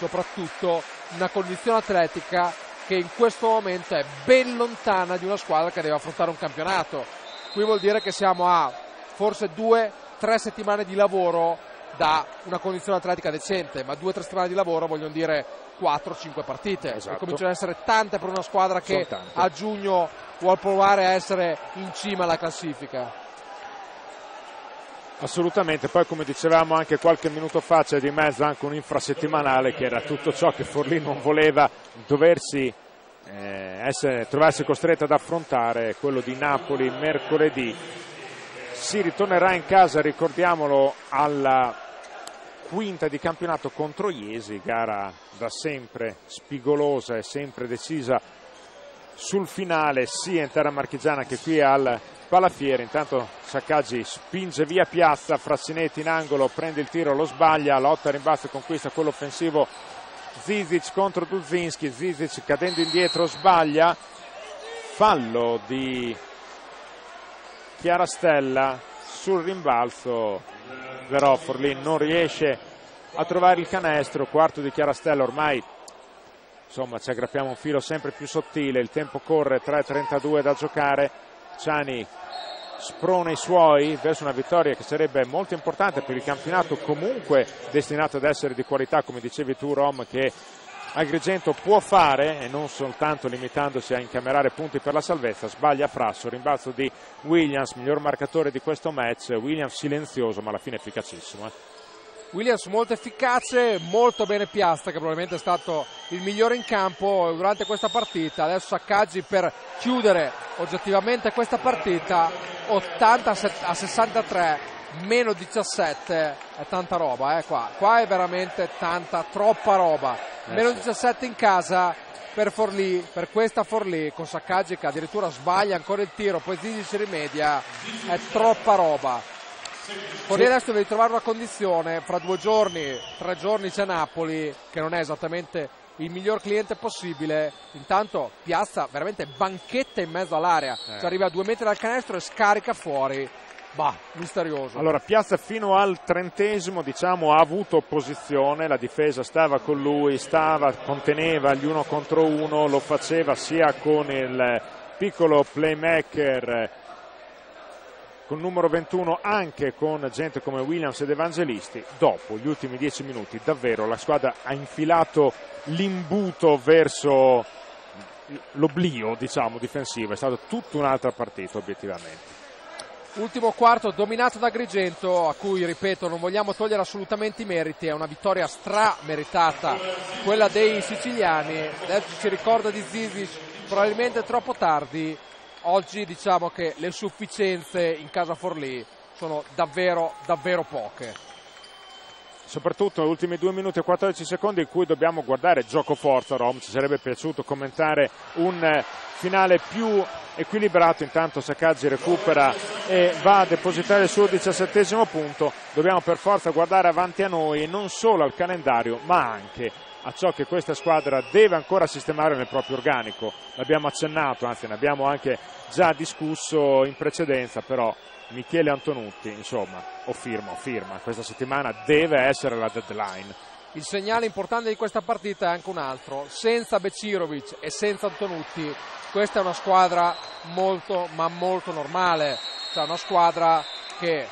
S2: una condizione atletica che in questo momento è ben lontana di una squadra che deve affrontare un campionato. Qui vuol dire che siamo a forse 2-3 settimane di lavoro da una condizione atletica decente, ma 2-3 settimane di lavoro vogliono dire 4-5 partite,
S1: esatto.
S2: E cominciano ad essere tante per una squadra che a giugno vuol provare a essere in cima alla classifica.
S1: Assolutamente, poi come dicevamo anche qualche minuto fa c'è di mezzo anche un infrasettimanale che era tutto ciò che Forlì non voleva trovarsi costretto ad affrontare, quello di Napoli mercoledì. Si ritornerà in casa, ricordiamolo, alla quinta di campionato contro Iesi, gara da sempre spigolosa e sempre decisa sul finale sia in terra marchigiana che qui al Palafiere. Intanto Saccaggi spinge via Piazza, Frassinetti in angolo, prende il tiro, lo sbaglia, lotta a rimbalzo e conquista quello offensivo Zizic contro Dudzinski, Zizic cadendo indietro sbaglia, fallo di Chiarastella sul rimbalzo, però Forlì non riesce a trovare il canestro. Quarto di Chiarastella, ormai insomma ci aggrappiamo un filo sempre più sottile, il tempo corre, 3:32 da giocare, Ciani sprona i suoi verso una vittoria che sarebbe molto importante per il campionato, comunque destinato ad essere di qualità, come dicevi tu Rom, che Agrigento può fare e non soltanto limitandosi a incamerare punti per la salvezza. Sbaglia Frasso, rimbalzo di Williams, miglior marcatore di questo match. Williams silenzioso ma alla fine efficacissimo.
S2: Williams molto efficace, molto bene Piazza che probabilmente è stato il migliore in campo durante questa partita. Adesso Saccaggi per chiudere oggettivamente questa partita, 80-63 meno 17 è tanta roba, qua è veramente troppa roba. Meno 17 in casa per Forlì, per questa Forlì, con Saccaggi che addirittura sbaglia ancora il tiro, poi Zizi si rimedia, è troppa roba. Forlì adesso deve trovare una condizione, fra 2 giorni, 3 giorni c'è Napoli, che non è esattamente il miglior cliente possibile. Intanto Piazza veramente banchetta in mezzo all'area, cioè arriva a 2 metri dal canestro e scarica fuori. Misterioso.
S1: Allora Piazza fino al 30° diciamo ha avuto opposizione, la difesa stava con lui, conteneva gli 1 contro 1, lo faceva sia con il piccolo playmaker con numero 21, anche con gente come Williams ed Evangelisti. Dopo gli ultimi 10 minuti davvero la squadra ha infilato l'imbuto verso l'oblio, diciamo, difensivo. È stata tutta un'altra partita obiettivamente.
S2: Ultimo quarto dominato da Agrigento, a cui, ripeto, non vogliamo togliere assolutamente i meriti, è una vittoria strameritata quella dei siciliani. Adesso ci ricorda di Zizic probabilmente troppo tardi. Oggi diciamo che le sufficienze in casa Forlì sono davvero poche.
S1: Soprattutto negli ultimi 2 minuti e 14 secondi in cui dobbiamo guardare gioco forza, Rom. Ci sarebbe piaciuto commentare un finale più equilibrato. Intanto Saccaggi recupera e va a depositare il suo 17° punto. Dobbiamo per forza guardare avanti a noi e non solo al calendario, ma anche a ciò che questa squadra deve ancora sistemare nel proprio organico. L'abbiamo accennato, anzi ne abbiamo anche già discusso in precedenza, però Michele Antonutti, insomma, firma. Questa settimana deve essere la deadline.
S2: Il segnale importante di questa partita è anche un altro. Senza Becirovic e senza Antonutti, questa è una squadra molto normale. Cioè una squadra che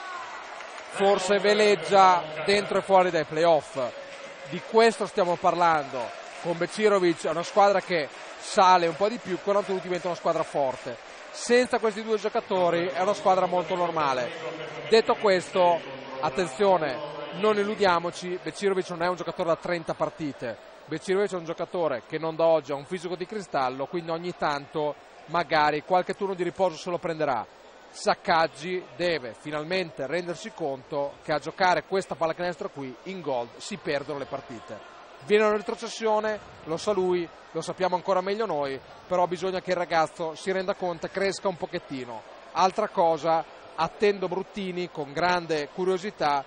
S2: forse veleggia dentro e fuori dai playoff. Di questo stiamo parlando. Con Becirovic è una squadra che sale un po' di più, con Antonutti diventa una squadra forte. Senza questi 2 giocatori è una squadra molto normale. Detto questo, attenzione, non illudiamoci, Becirovic non è un giocatore da 30 partite. Becirovic è un giocatore che non da oggi ha un fisico di cristallo, quindi ogni tanto magari qualche turno di riposo se lo prenderà. Saccaggi deve finalmente rendersi conto che a giocare questa pallacanestro qui in gold si perdono le partite. Viene una retrocessione, lo sa lui, lo sappiamo ancora meglio noi, però bisogna che il ragazzo si renda conto e cresca un pochettino. Altra cosa, attendo Bruttini con grande curiosità,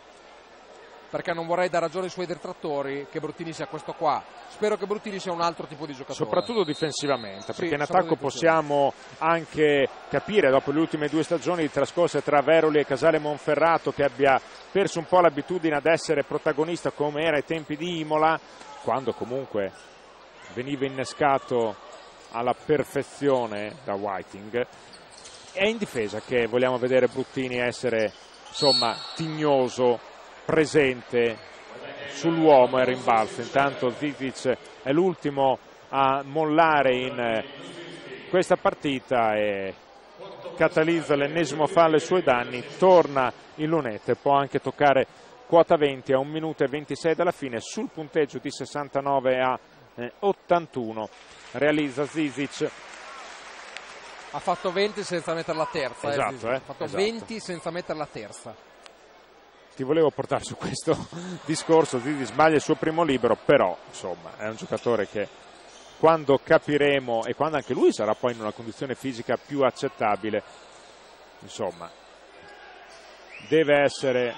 S2: perché non vorrei dar ragione ai suoi detrattori che Bruttini sia questo qua. Spero che Bruttini sia un altro tipo di giocatore.
S1: Soprattutto difensivamente, perché in attacco possiamo anche capire, dopo le ultime 2 stagioni trascorse tra Veroli e Casale Monferrato, che abbia perso un po' l'abitudine ad essere protagonista come era ai tempi di Imola, quando comunque veniva innescato alla perfezione da Whiting. È in difesa che vogliamo vedere Bruttini essere, insomma, tignoso, presente sull'uomo e rimbalzo. Intanto Zizic è l'ultimo a mollare in questa partita e catalizza l'ennesimo fallo ai suoi danni. Torna in lunetta e può anche toccare quota 20 a 1 minuto e 26 dalla fine sul punteggio di 69 a 81. Realizza Zizic.
S2: Ha fatto 20 senza mettere la terza.
S1: Esatto,
S2: ha fatto 20 senza mettere la terza.
S1: Ti volevo portare su questo discorso. Zizic sbaglia il suo primo libero, però insomma è un giocatore che quando capiremo e quando anche lui sarà poi in una condizione fisica più accettabile, insomma, deve essere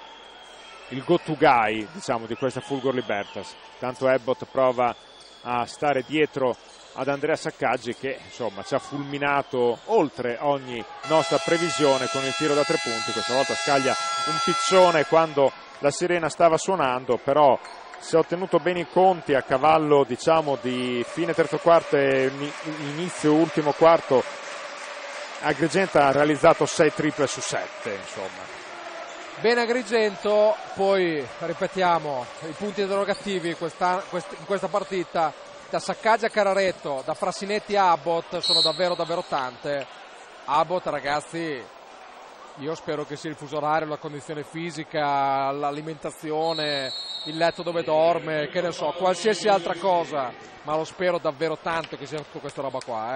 S1: il go-to guy, diciamo, di questa Fulgor Libertas. Tanto Ebbot prova a stare dietro ad Andrea Saccaggi, che insomma ci ha fulminato oltre ogni nostra previsione con il tiro da 3 punti. Questa volta scaglia un piccione quando la sirena stava suonando, però si è ottenuto bene i conti a cavallo, diciamo, di fine terzo quarto e inizio ultimo quarto. Agrigento ha realizzato 6 triple su 7, insomma.
S2: Bene Agrigento, poi ripetiamo i punti interrogativi in questa partita. Da Saccaggi a Cararetto, da Frassinetti a Abbott, sono davvero tante. Abbott, ragazzi, io spero che sia il fuso orario, la condizione fisica, l'alimentazione, il letto dove dorme, che ne so, qualsiasi altra cosa, ma lo spero davvero tanto che sia tutta questa roba qua.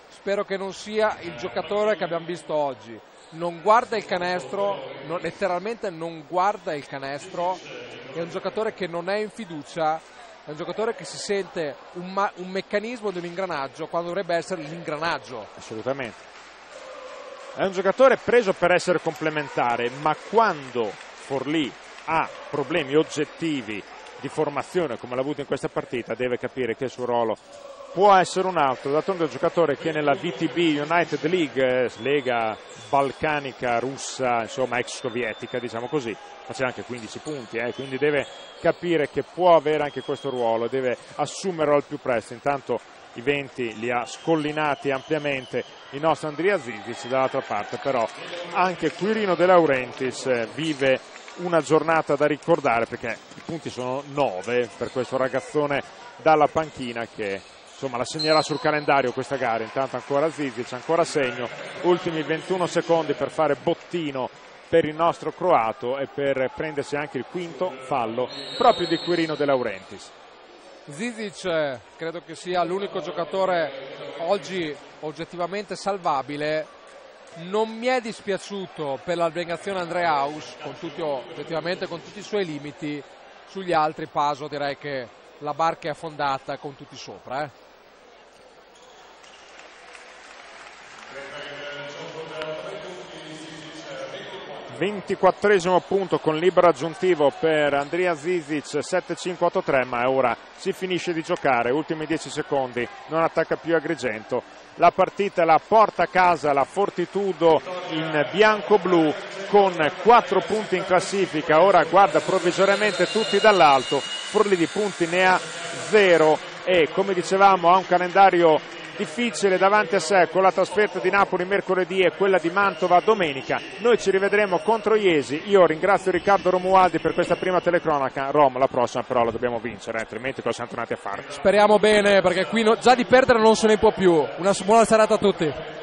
S2: spero che non sia il giocatore che abbiamo visto oggi. Non guarda il canestro, letteralmente non guarda il canestro, è un giocatore che non è in fiducia, è un giocatore che si sente un meccanismo di un ingranaggio quando dovrebbe essere l'ingranaggio.
S1: Assolutamente. È un giocatore preso per essere complementare, ma quando Forlì ha problemi oggettivi di formazione come l'ha avuto in questa partita, deve capire che il suo ruolo può essere un altro. D'altronde è un giocatore che nella VTB United League, lega balcanica russa, insomma ex sovietica, diciamo così, faceva anche 15 punti, quindi deve capire che può avere anche questo ruolo, deve assumerlo al più presto. Intanto i 20 li ha scollinati ampiamente il nostro Andrea Zizic. Dall'altra parte però anche Quirino De Laurentiis vive una giornata da ricordare, perché i punti sono 9 per questo ragazzone dalla panchina che insomma la segnerà sul calendario questa gara. Intanto ancora Zizic, ancora segno, ultimi 21 secondi per fare bottino per il nostro croato e per prendersi anche il quinto fallo proprio di Quirino De Laurentiis.
S2: Zizic credo che sia l'unico giocatore oggi oggettivamente salvabile. Non mi è dispiaciuto per l'abnegazione Andreaus, oggettivamente con tutti i suoi limiti. Sugli altri Paso direi che la barca è affondata con tutti sopra.
S1: 24esimo punto con libero aggiuntivo per Andrea Zizic, 7-5-8-3, ma ora si finisce di giocare, ultimi 10 secondi, non attacca più Agrigento. La partita la porta a casa la Fortitudo in bianco-blu con 4 punti in classifica, ora guarda provvisoriamente tutti dall'alto, Forlì di punti ne ha 0 e come dicevamo ha un calendario difficile davanti a sé con la trasferta di Napoli mercoledì e quella di Mantova domenica. Noi ci rivedremo contro Iesi. Io ringrazio Riccardo Romualdi per questa prima telecronaca. Rom, la prossima però la dobbiamo vincere, altrimenti cosa siamo tornati a fare?
S2: Speriamo bene, perché qui già di perdere non se ne può più. Una buona serata a tutti.